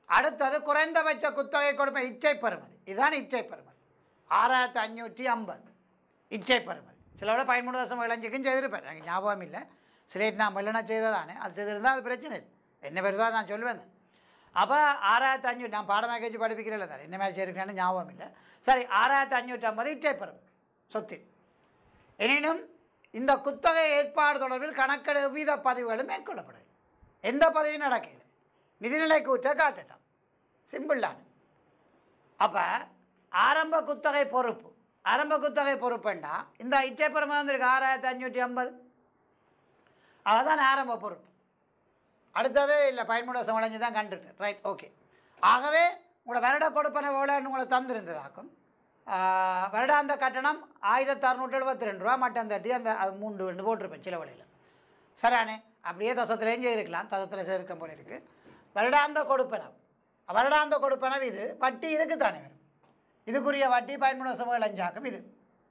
அடுத்தது குறைந்தபட்ச குத்தகை கொடுப்ப இச்சை பெறுமதி. இதுதான் இச்சை பெறுமதி. ஆறாயிரத்தி அஞ்சூற்றி ஐம்பது இச்சை பெறுமதி. சிலோட பதிமூணு தசம் இளைஞ்சிக்கும் செய்திருப்பேன், எனக்கு ஞாபகம் இல்லை. சிலேட் நான் மெல்லனா செய்ததானே, அது செய்திருந்தால் அது பிரச்சனை இல்லை, என்ன பேர் தான் நான் சொல்லுவேன். அப்போ ஆறாயிரத்தி அஞ்சூறு நான் பாடமாக கேச்சு படிப்பிக்கிறேன் தானே, என்ன மாதிரி செய்யிருக்கேன்னு ஞாபகம் இல்லை. சரி, ஆறாயிரத்தி அஞ்சூற்றி ஐம்பது இச்சை பெறுமதி சொத்து. எனினும் இந்த குத்தகை ஏற்பாடு தொடர்பில் கணக்கெடு வீத பதிவுகளும் மேற்கொள்ளப்படும். எந்த பதிவும் நடக்குது, நிதிநிலை கூற்ற காட்டட்டும், சிம்பிள் தான். அப்போ ஆரம்ப குத்தகை பொறுப்பு, ஆரம்ப குத்தகை பொறுப்புண்டா இந்த இச்சை பெறுமதி வந்துருக்கு ஆறாயிரத்தி அஞ்சூற்றி ஐம்பது, அதுதான் ஆரம்ப பொறுப்பு. அடுத்தது இல்லை பதிமூணு வருஷம் வளைஞ்சு தான் கண்டுட்டு ரைட் ஓகே. ஆகவே உங்களோட வருட கொடுப்பனை எவ்வளோன்னு உங்களை தந்திருந்ததாக்கும். வருடாந்த கட்டணம் ஆயிரத்தி அறுநூற்றி எழுபத்தி ரெண்டு ரூபா மட்டம் தட்டி அந்த அது மூன்று ரெண்டு போட்டிருப்பேன் சில வழியில். சரியானே, அப்படியே தசத்துலேயும் செய்திருக்கலாம், தசத்தில் சேர்க்க போல இருக்குது. வருடாந்த கொடுப்பனவு, வருடாந்த கொடுப்பனவு இது வட்டி இதுக்கு தானே வரும், இதுக்குரிய வட்டி பதிமூணு வருஷம் இளைஞ்சாக்கும் இது.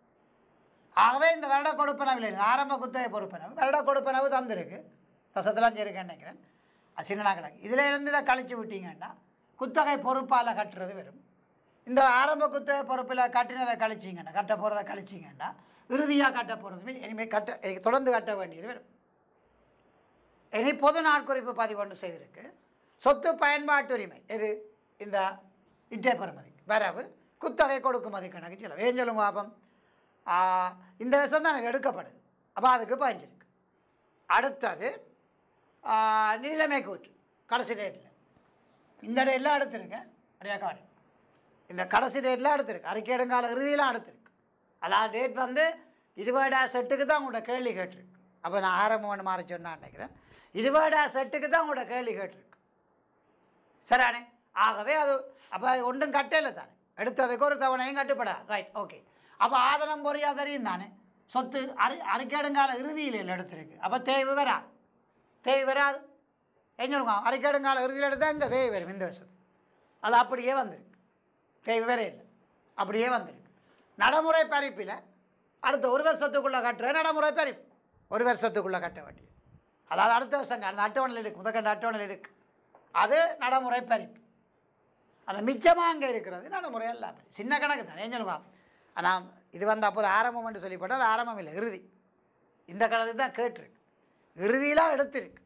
ஆகவே இந்த வருட கொடுப்பனவில் ஆரம்ப குத்தகை பொறுப்பனவு வருட கொடுப்பனவு தந்திருக்கு, தசத்தெல்லாம் செய்யிருக்கேன்னு நினைக்கிறேன், அது சின்ன கணக்கு. இதில் இருந்து இதை கழிச்சு விட்டீங்கன்னா குத்தகை பொறுப்பால் கட்டுறது வரும். இந்த ஆரம்ப குத்தகை பொறுப்பில் கட்டினதை கழிச்சிங்கன்னா கட்ட போகிறத கழிச்சிங்கன்னா இறுதியாக கட்ட போகிறது இனிமேல் கட்ட தொடர்ந்து கட்ட வேண்டியது வரும். இனி பொது நாட்குறிப்பு பதிவு ஒன்று செய்திருக்கு. சொத்து பயன்பாட்டு உரிமை எது, இந்த இச்சை பெறுமதி வரவு குத்தகை கொடுக்குமதி கணக்கு செலவு ஏன் சொல்லுங்க பாப்பம். இந்த வருஷம் தான் எடுக்கப்படுது, அப்போ அதுக்கு பாய்ஞ்சிருக்கு. அடுத்தது நிலைமை கூற்று கடைசி டேட்டில், இந்த டேட்லாம் எடுத்துருக்கேன் அப்படியே காடு, இந்த கடைசி டேட்லாம் எடுத்துருக்கு, அறிக்கையிடுங்கால இறுதியெலாம் எடுத்துருக்கு. அதாவது டேட் வந்து இருபதா செட்டுக்கு தான் உங்களோட கேள்வி கேட்டிருக்கு. அப்போ நான் ஆரம்பம் ஒன்று மாறி சொன்னான்னு நினைக்கிறேன், இருபதா செட்டுக்கு தான் உங்களோட கேள்வி கேட்டிருக்கு. சரியானே, ஆகவே அது அப்போ ஒன்றும் கட்டையில் தானே, எடுத்ததுக்கு ஒரு தவணையும் கட்டுப்படா ரைட் ஓகே. அப்போ ஆதனம் பொறியா தெரியும் தானே, சொத்து அறி அறிக்கையிடுங்கால இறுதியில் எடுத்திருக்கு, அப்போ தேய்வு வராது, தேய்வு வராது ஏன் சொல்லுங்க. அறிக்கையிடுங்கால இறுதியில் எடுத்தால் இந்த தேய்வு வரும் இந்த வருஷத்துக்கு, அது அப்படியே வந்துருக்கு, தேய்வு வேற இல்லை, அப்படியே வந்துருக்கு. நடைமுறை பறிப்பில் அடுத்த ஒரு வருஷத்துக்குள்ளே கட்டுற நடைமுறை பறிப்பு, ஒரு வருஷத்துக்குள்ளே கட்ட வேண்டியது, அதாவது அடுத்த வருஷம் அந்த அட்டவணையில் இருக்குது, முதற்கண்ட அட்டவணையில் இருக்குது, அது நடைமுறை பறிப்பு. அந்த மிச்சமாக அங்கே இருக்கிறது நடைமுறை எல்லாம் சின்ன கணக்கு தான் ஏன் சொல்லுவா. ஆனால் இது வந்து அப்போது ஆரம்பம் என்று சொல்லிப்பட்டால் அது ஆரம்பம் இல்லை, இறுதி. இந்த கணக்கு தான் கேட்டிருக்கு, இறுதியெலாம் எடுத்திருக்கு,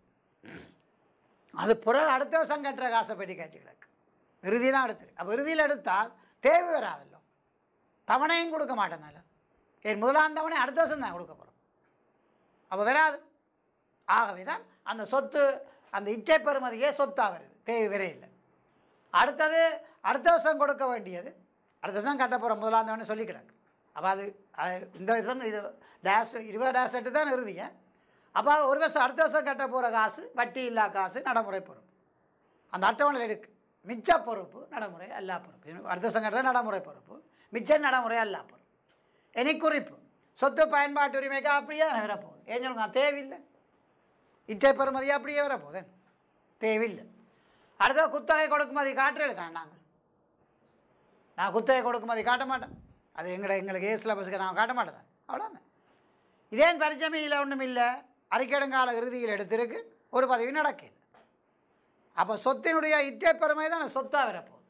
அது பிறகு அடுத்த வருஷம் கட்டுற காசை பற்றி காய்ச்சி கிடக்கு, இறுதியெலாம் எடுத்துருக்கு. அப்போ இறுதியில் எடுத்தால் தேவை வராதല്ലോ, தவணையும் கொடுக்க மாட்டேனால, என் முதலாம் தவணை அடுத்த வருஷம் தான் கொடுக்க போகிறோம், அப்போ வராது. ஆகவே தான் அந்த சொத்து அந்த இச்சை பெறுமதியே சொத்தாக வருது, தேவை வேற இல்லை. அடுத்தது அடுத்த வருஷம் கொடுக்க வேண்டியது அடுத்த வருஷம் கட்ட போகிற முதலாம் தவணை சொல்லி கிடக்கு. அப்போ அது அது இந்த வருஷம் இது டேஷ் இருபது டேஷ் எட்டு தான் இறுதிய, அப்போ ஒரு வருஷம் அடுத்த வருஷம் கட்ட போகிற காசு வட்டி இல்லா காசு நடைமுறை பொறுப்பு, அந்த அட்டவணையில் இருக்குது. மிச்ச பொறுப்பு நடைமுறை அல்லா பொறுப்பு, அடுத்த வருஷம் கட்டுறது நடைமுறை பொறுப்பு, மிச்ச நடைமுறை அல்லா பொறுப்பு. இனி குறிப்பு சொத்து பயன்பாட்டு உரிமைக்கு அப்படியே வரப்போகுது ஏன் சொல்லுங்க, தேவையில்லை. இச்சை பெறுமதியாக அப்படியே வரப்போகுது, தேவையில்லை. அடுத்த குத்தகை கொடுக்குமதி காட்டுறது தான், நாங்கள் நான் குத்தகை கொடுக்குமதி காட்ட மாட்டேன், அது எங்களை எங்களுக்கு ஏ சிலபஸுக்கு நான் காட்ட மாட்டேன், அவ்வளோதான். இதேன் பரிச்சமையில் ஒன்றும் இல்லை, அறிக்கையிடுங்கால இறுதியில் எடுத்திருக்கு, ஒரு பதவி நடக்குது. அப்போ சொத்தினுடைய இச்சை பெறுமை தான் சொத்தாக வரப்போகுது,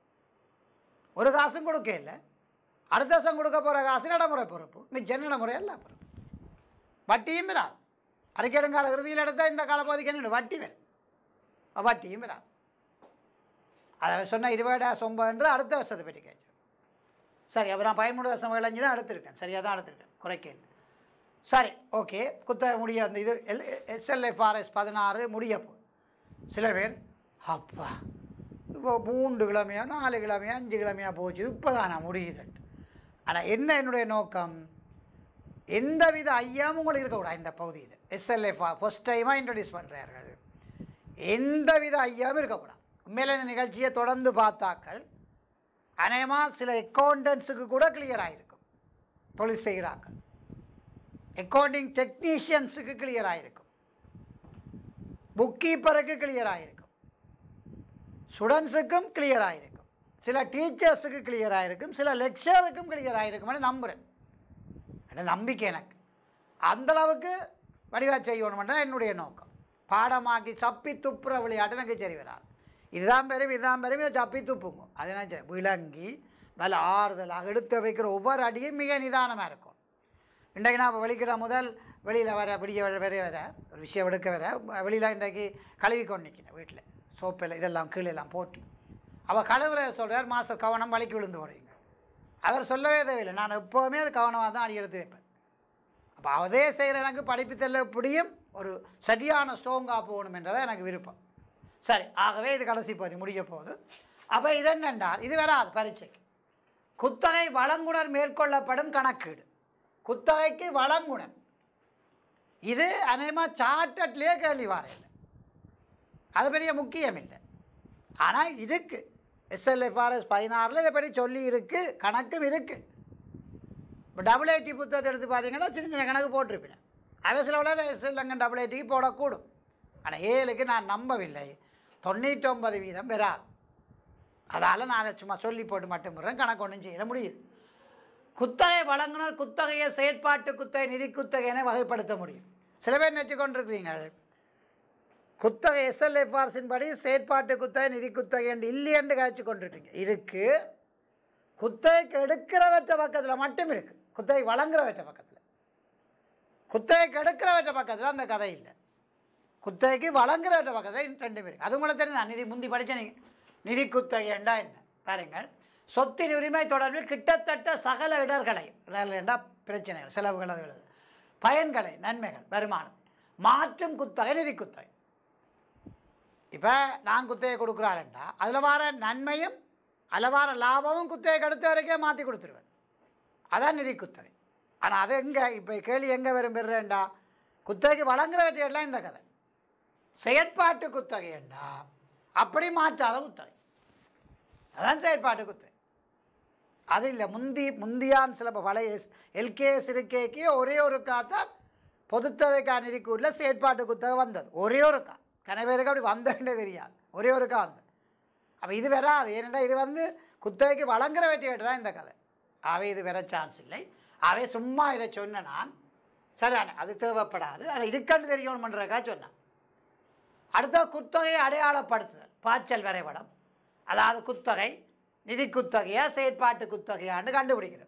ஒரு காசும் கொடுக்க இல்லை. அடுத்த வருஷம் கொடுக்க போகிற காசு நடைமுறை பொறுப்பு, மிச்ச நடைமுறை எல்லாம் பொறுப்பு, வட்டியும் வராது. அறிக்கையிடுங்கால இறுதியில் எடுத்தால் இந்த காலப்பகுதிக்கு என்ன வட்டி வரும், வட்டியும் வராது. அதை சொன்ன இருபது டேஷ் ஒம்பதுன்ற அடுத்த வருஷத்தை பற்றி கேட்சோம். சரி, அப்போ நான் பதிமூணு வருஷம் விளைஞ்சி தான் எடுத்திருக்கேன், சரியாக தான் எடுத்திருக்கேன், குறைக்க. சரி ஓகே, குத்தகை முடிய அந்த இது எல் எஸ்எல்எஃப்ஆர்எஸ் பதினாறு முடியப்போ சில பேர் அப்பா இப்போ மூன்று கிழமையா நாலு கிழமையா அஞ்சு கிழமையாக போச்சு, இப்போ தான் நான் முடியுதுன்ட்டு. ஆனால் என்ன என்னுடைய நோக்கம், எந்தவித ஐயாவும் உங்களுக்கு இருக்கக்கூடாது இந்த பகுதியில். எஸ்எல்எஃப்ஆர் ஃபஸ்ட் டைமாக இன்ட்ரடியூஸ் பண்ணுறார்கள், எந்தவித ஐயாவும் இருக்கக்கூடாது. உண்மையில இந்த நிகழ்ச்சியை தொடர்ந்து பார்த்தாக்கள் அநேகமாக சில அக்கௌண்டன்ஸுக்கு கூட கிளியர் ஆகிருக்கும், தொழில் செய்கிறார்கள், அக்கௌண்டிங் டெக்னீஷியன்ஸுக்கு கிளியர் ஆகிருக்கும், புக் கீப்பருக்கு கிளியர் ஆகிருக்கும், ஸ்டூடெண்ட்ஸுக்கும் கிளியர் ஆகிருக்கும், சில டீச்சர்ஸுக்கு கிளியர் ஆகிருக்கும், சில லெக்சருக்கும் கிளியர் ஆகிருக்கும்னு நம்புகிறேன். என்ன நம்பிக்கை எனக்கு, அந்தளவுக்கு வடிவாக செய்யணுமென்றா என்னுடைய நோக்கம். பாடமாக்கி சப்பி துப்புற விளையாட்டு எனக்கு சரி வராது. இதுதான் பெரும் இதுதான் பெரும் இதை சப்பி துப்புங்க. அதனால விளங்கி நல்ல ஆறுதலாக எடுத்து வைக்கிற ஒவ்வொரு அடியும் மிக நிதானமாக இருக்கும். இன்றைக்கு நான் இப்போ வெளிக்கிட முதல் வெளியில் வர பிடிக்க வர வர வர ஒரு விஷயம் எடுக்க வர வெளியில் இன்றைக்கு கழுவி கொண்டு நிற்கிறேன் வீட்டில் சோப்பில் இதெல்லாம் கீழே எல்லாம் போட்டு. அவள் கழுவுற சொல்கிறார் மாதம் கவனம் வலிக்கு விழுந்து போடுவீங்க. அவர் சொல்லவே தேவையில்லை, நான் எப்போவுமே அது கவனமாக தான் அடி எடுத்து வைப்பேன். அப்போ அதே செய்கிற எனக்கு படிப்புத்தல்ல எப்படியும் ஒரு சரியான ஸ்ட்ராங்காக போகணும் என்றதான் எனக்கு விருப்பம். சரி, ஆகவே இது கடைசி பகுதி முடிய போகுது. அப்போ இது என்னென்றால் இது வராது பரீட்சைக்கு. குத்தகை வழங்குனர் மேற்கொள்ளப்படும் கணக்கீடு. குத்தகைக்கு வழங்குனர் இது அநேகமாக சார்ட்டட்லேயே கேள்வி வாரையில், அது பெரிய முக்கியம் இல்லை. ஆனால் இதுக்கு எஸ்எல்எஃப்ஆர்எஸ் பதினாறில் இதை பற்றி சொல்லி இருக்குது, கணக்கும் இருக்குது. இப்போ டபுள் ஐடி புத்தகத்தை எடுத்து பார்த்தீங்கன்னா சின்ன சின்ன கணக்கு போட்டிருப்பேன். அவசியம் எஸ்எல்எங்க டபுள் ஐடிக்கு போடக்கூடும். ஆனால் ஏழுக்கு நான் நம்பவில்லை, தொண்ணூற்றொம்பது வீதம் பெறாது. அதால் நான் அதை சும்மா சொல்லி போட்டு மட்டும் போடுறேன், கணக்கு ஒன்றும் செய்ய முடியுது. குத்தகை வழங்குனர் குத்தகையை செயற்பாட்டு குத்தகை நிதி குத்தகையினை வகைப்படுத்த முடியும். சில பேர் நினச்சி கொண்டிருக்கிறீங்க குத்தகை எஸ்எல்எஃப்ஆர்ஸின் படி செயற்பாட்டு குத்தகை நிதி குத்தகை என்று இல்லை என்று காய்ச்சி கொண்டிருக்கீங்க. இருக்கு, குத்தகைக்கு எடுக்கிறவற்ற பக்கத்தில் மட்டும் இருக்கு, குத்தகை வழங்குறவற்ற பக்கத்தில். குத்தகைக்கு எடுக்கிறவற்ற பக்கத்தில் அந்த கதை இல்லை, குத்தகைக்கு வழங்குறவற்ற பக்கத்தில் ரெண்டுமே இருக்கு. அது கூட தெரிஞ்சா நிதி முந்தி படித்த நீங்கள் நிதி குத்தகை என்றா என்ன பாருங்கள். சொத்தின் உரிமை தொடர்பில் கிட்டத்தட்ட சகல இடர்களை என்றால் பிரச்சனைகள் செலவுகள் அது பயன்களை நன்மைகள் வருமானம் மாற்றும் குத்தகை நிதி குத்தகை. இப்போ நான் குத்தகை கொடுக்குறாருண்டா அதில் வர நன்மையும் அதில் வர லாபமும் குத்தகை அடுத்த வரைக்கும் மாற்றி கொடுத்துருவேன், அதான் நிதி குத்தகை. ஆனால் அது எங்கே இப்போ கேள்வி எங்கே வரும் பெறுறேன்டா குத்தகைக்கு வழங்குற வெற்றியெல்லாம் இந்த கதை. செயற்பாட்டு குத்தகை என்றா அப்படி மாற்றாத குத்தகை, அதான் செயற்பாட்டு குத்தகை. அது இல்லை முந்தி முந்தியான் சில பழைய எல்கேஎஸ் இருக்கைக்கு ஒரே ஒரு காத்தான் பொதுத்தவைக்கா நிதிக்கூரில் செயற்பாட்டு குத்தகை வந்தது, ஒரே ஒரு கா கன பேருக்கு அப்படி வந்தே தெரியாது, ஒரே ஒரு கா வந்தது. அப்போ இது வராது, ஏனென்றால் இது வந்து குத்தகைக்கு வழங்குற வெற்றி தான் இந்த கதை. ஆகவே இது வர சான்ஸ் இல்லை. ஆகவே சும்மா இதை சொன்ன நான் சரியான அது தேவைப்படாது, அதை இருக்கன்னு தெரியணுமன்றக்கா சொன்னேன். அடுத்த குத்தகையை அடையாளப்படுத்துதல் பாய்ச்சல் வரைபடம், அதாவது குத்தகை நிதி குத்தகையா செயற்பாட்டு குத்தகையான்னு கண்டுபிடிக்கிறது.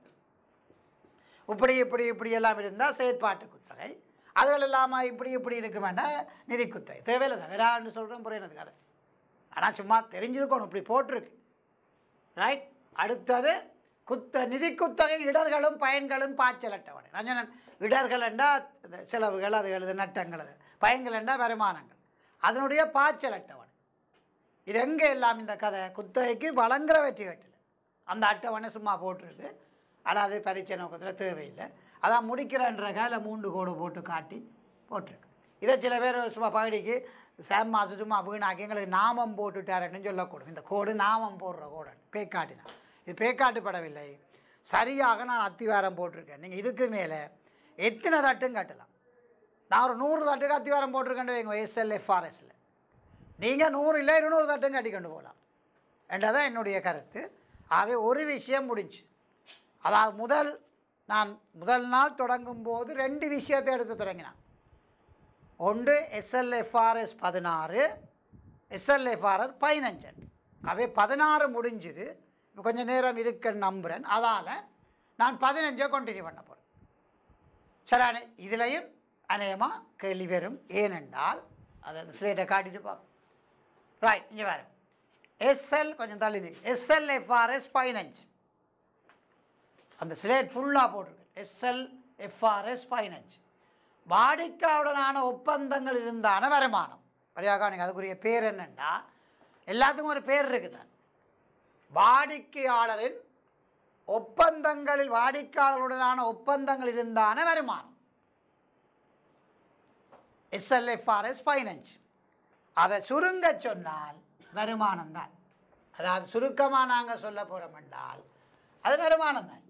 இப்படி இப்படி இப்படி எல்லாம் இருந்தால் செயற்பாட்டு குத்தகை, அதுகள் இல்லாமல் இப்படி இப்படி இருக்க வேண்டாம் நிதி குத்தகை. தேவையில்லை தான் வேறான்னு சொல்கிறேன் புரியுறது கதை. ஆனால் சும்மா தெரிஞ்சிருக்கணும் இப்படி போட்டிருக்கு ரைட். அடுத்தது குத்த நிதி குத்தகை இடர்களும் பயன்களும் பாய்ச்சல் அட்டவணை. நான் சொன்னேன் இடர்கள் என்றால் செலவுகள் அது எழுது நட்டங்கள், அது பயன்கள் என்றால் வருமானங்கள், அதனுடைய பாய்ச்சல் அட்டவணை. இது எங்கே எல்லாம் இந்த கதை குத்தகைக்கு வழங்குற வெற்றி கட்டில் அந்த அட்டவணை சும்மா போட்டிருக்கு. ஆனால் அது பரீட்சை நோக்கத்தில் தேவையில்லை, அதான் முடிக்கிறன்ற கையில் மூன்று கோடு போட்டு காட்டி போட்டிருக்கு. இதை சில பேர் சும்மா பகுதிக்கு சாம் மாசு சும்மா வீணாக்கி எங்களுக்கு நாமம் போட்டுட்டாருன்னு சொல்லக்கூடும். இந்த கோடு நாமம் போடுற கோடு பேக்காட்டினா இது பேக்காட்டுப்படவில்லை, சரியாக நான் அத்திவாரம் போட்டிருக்கேன். நீங்கள் இதுக்கு மேலே எத்தனை தட்டும் கட்டலாம். நான் ஒரு நூறு தட்டுக்கு அத்திவாரம் போட்டிருக்கேன் வைங்க எஸ்எல்எஃப்ஆர்எஸில், நீங்கள் நூறு இல்லை இருநூறு தட்டும் கட்டி கொண்டு போகலாம் என்றதான் என்னுடைய கருத்து. ஆகவே ஒரு விஷயம் முடிஞ்சு, அதாவது முதல் நான் முதல் நாள் தொடங்கும் போது ரெண்டு விஷயத்தை எடுத்து தொடங்கினான். ஒன்று எஸ்எல்எஃப்ஆர்எஸ் பதினாறு, எஸ்எல்எஃப்ஆர்எஸ் பதினஞ்சு. அவை பதினாறு முடிஞ்சுது, இப்போ கொஞ்சம் நேரம் இருக்குன்னு நம்புகிறேன். அதால் நான் பதினஞ்சை கண்டினியூ பண்ண போகிறேன். சரியானே, இதுலேயும் அநேகமாக கேள்வி வரும். ஏனென்றால் அதை ஸ்லேட்டை காட்டிட்டு பார்ப்போம். ரைட், இங்கே வேறு எஸ்எல் கொஞ்சம் தள்ளி நிற்கு. எஸ்எல்எஃப்ஆர்எஸ் பதினஞ்சு அந்த ஸ்லேட் ஃபுல்லாக போட்டிருக்கு. எஸ்எல்எஃப்ஆர்எஸ் பதினஞ்சு வாடிக்கையாளருடனான ஒப்பந்தங்கள் இருந்தான வருமானம். சரியாக நீங்கள் அதுக்குரிய பேர் என்னென்னா எல்லாத்துக்கும் ஒரு பேர் இருக்குதான். வாடிக்கையாளரின் ஒப்பந்தங்களில் வாடிக்கையாளருடனான ஒப்பந்தங்கள் இருந்தான வருமானம் எஸ்எல்எஃப்ஆர்எஸ் பதினஞ்சு. அதை சுருங்க சொன்னால் வருமானம் தான். அதாவது சுருக்கமாக நாங்கள் சொல்ல போகிறோம் என்றால் அது வருமானம் தான்.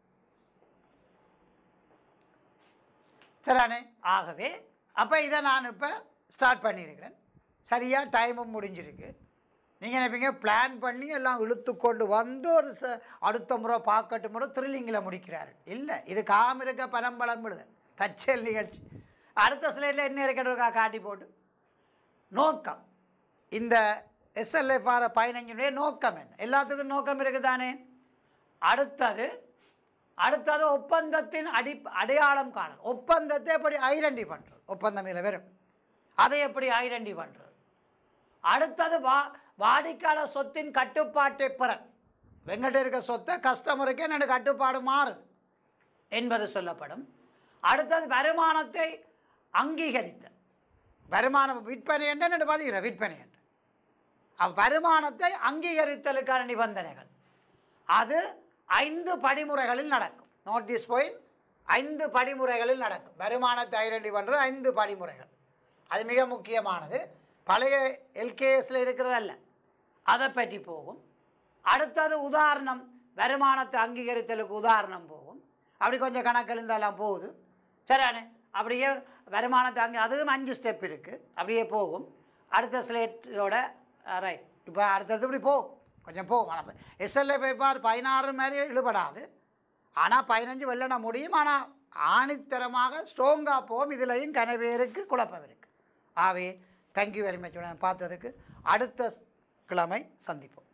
சரியானே, ஆகவே அப்போ இதை நான் இப்போ ஸ்டார்ட் பண்ணியிருக்கிறேன். சரியாக டைமும் முடிஞ்சிருக்கு. நீங்கள் நினைப்பீங்க பிளான் பண்ணி எல்லாம் இழுத்து கொண்டு வந்து ஒரு ச அடுத்த முறை பார்க்கட்டு முறை த்ரில்லிங்கில் முடிக்கிறாரு. இல்லை, இது காமிருக்க பரம்பலம் விடுது தச்சல் நிகழ்ச்சி. அடுத்த ஸ்லைடில் என்ன இருக்கிறதா காட்டி போட்டு நோக்கம். இந்த எஸ்எல்எஃப்ஆர் பதினஞ்சுடைய நோக்கம் என்ன? எல்லாத்துக்கும் நோக்கம் இருக்குதானே. அடுத்தது அடுத்தது ஒப்பந்தத்தின் அடி அடையாளம் காணல். ஒப்பந்தத்தை எப்படி ஐடென்டி பண்ணுறது? ஒப்பந்தம் இதில் வரும், அதை எப்படி ஐடென்டி பண்ணுறது? அடுத்தது வா வாடிக்கையாளர் சொத்தின் கட்டுப்பாட்டை பெற, வெங்கட்ட இருக்க சொத்தை கஸ்டமருக்கு என்னோட கட்டுப்பாடு மாறும் என்பது சொல்லப்படும். அடுத்தது வருமானத்தை அங்கீகரித்த, வருமானம் விற்பனை என்று என்னென்னு பதிகிற விற்பனை என்று வருமானத்தை அங்கீகரித்தலுக்கான நிபந்தனைகள், அது ஐந்து படிமுறைகளில் நடக்கும். நோட்டீஸ் போய் ஐந்து படிமுறைகளில் நடக்கும். வருமானத்தை ஐடென்டி பண்ணுறது ஐந்து படிமுறைகள், அது மிக முக்கியமானது. பழைய எல்கேஎஸில் இருக்கிறதல்ல, அதை பற்றி போகும். அடுத்தது உதாரணம், வருமானத்தை அங்கீகரித்தலுக்கு உதாரணம் போகும். அப்படி கொஞ்சம் கணக்கு இருந்தாலும் போகுது சரியானே. அப்படியே வருமானத்தை அங்கே அதுவும் அஞ்சு ஸ்டெப் இருக்குது, அப்படியே போகும். அடுத்த ஸ்லேட்டோட ரைட். இப்போ அடுத்தடுத்து இப்படி போகும், கொஞ்சம் போகும். ஆனால் எஸ்எல்எஃப்ஆர் பதினாறு மாதிரி இழுபடாது, ஆனால் பதினஞ்சு வெள்ளன முடியும். ஆனால் ஆணித்தரமாக ஸ்ட்ராங்காக போகும். இதுலையும் கனவேருக்கு குழப்பம் இருக்குது. ஆகவே தேங்க்யூ வெரி மச் பார்த்ததுக்கு. அடுத்த கிழமை சந்திப்போம்.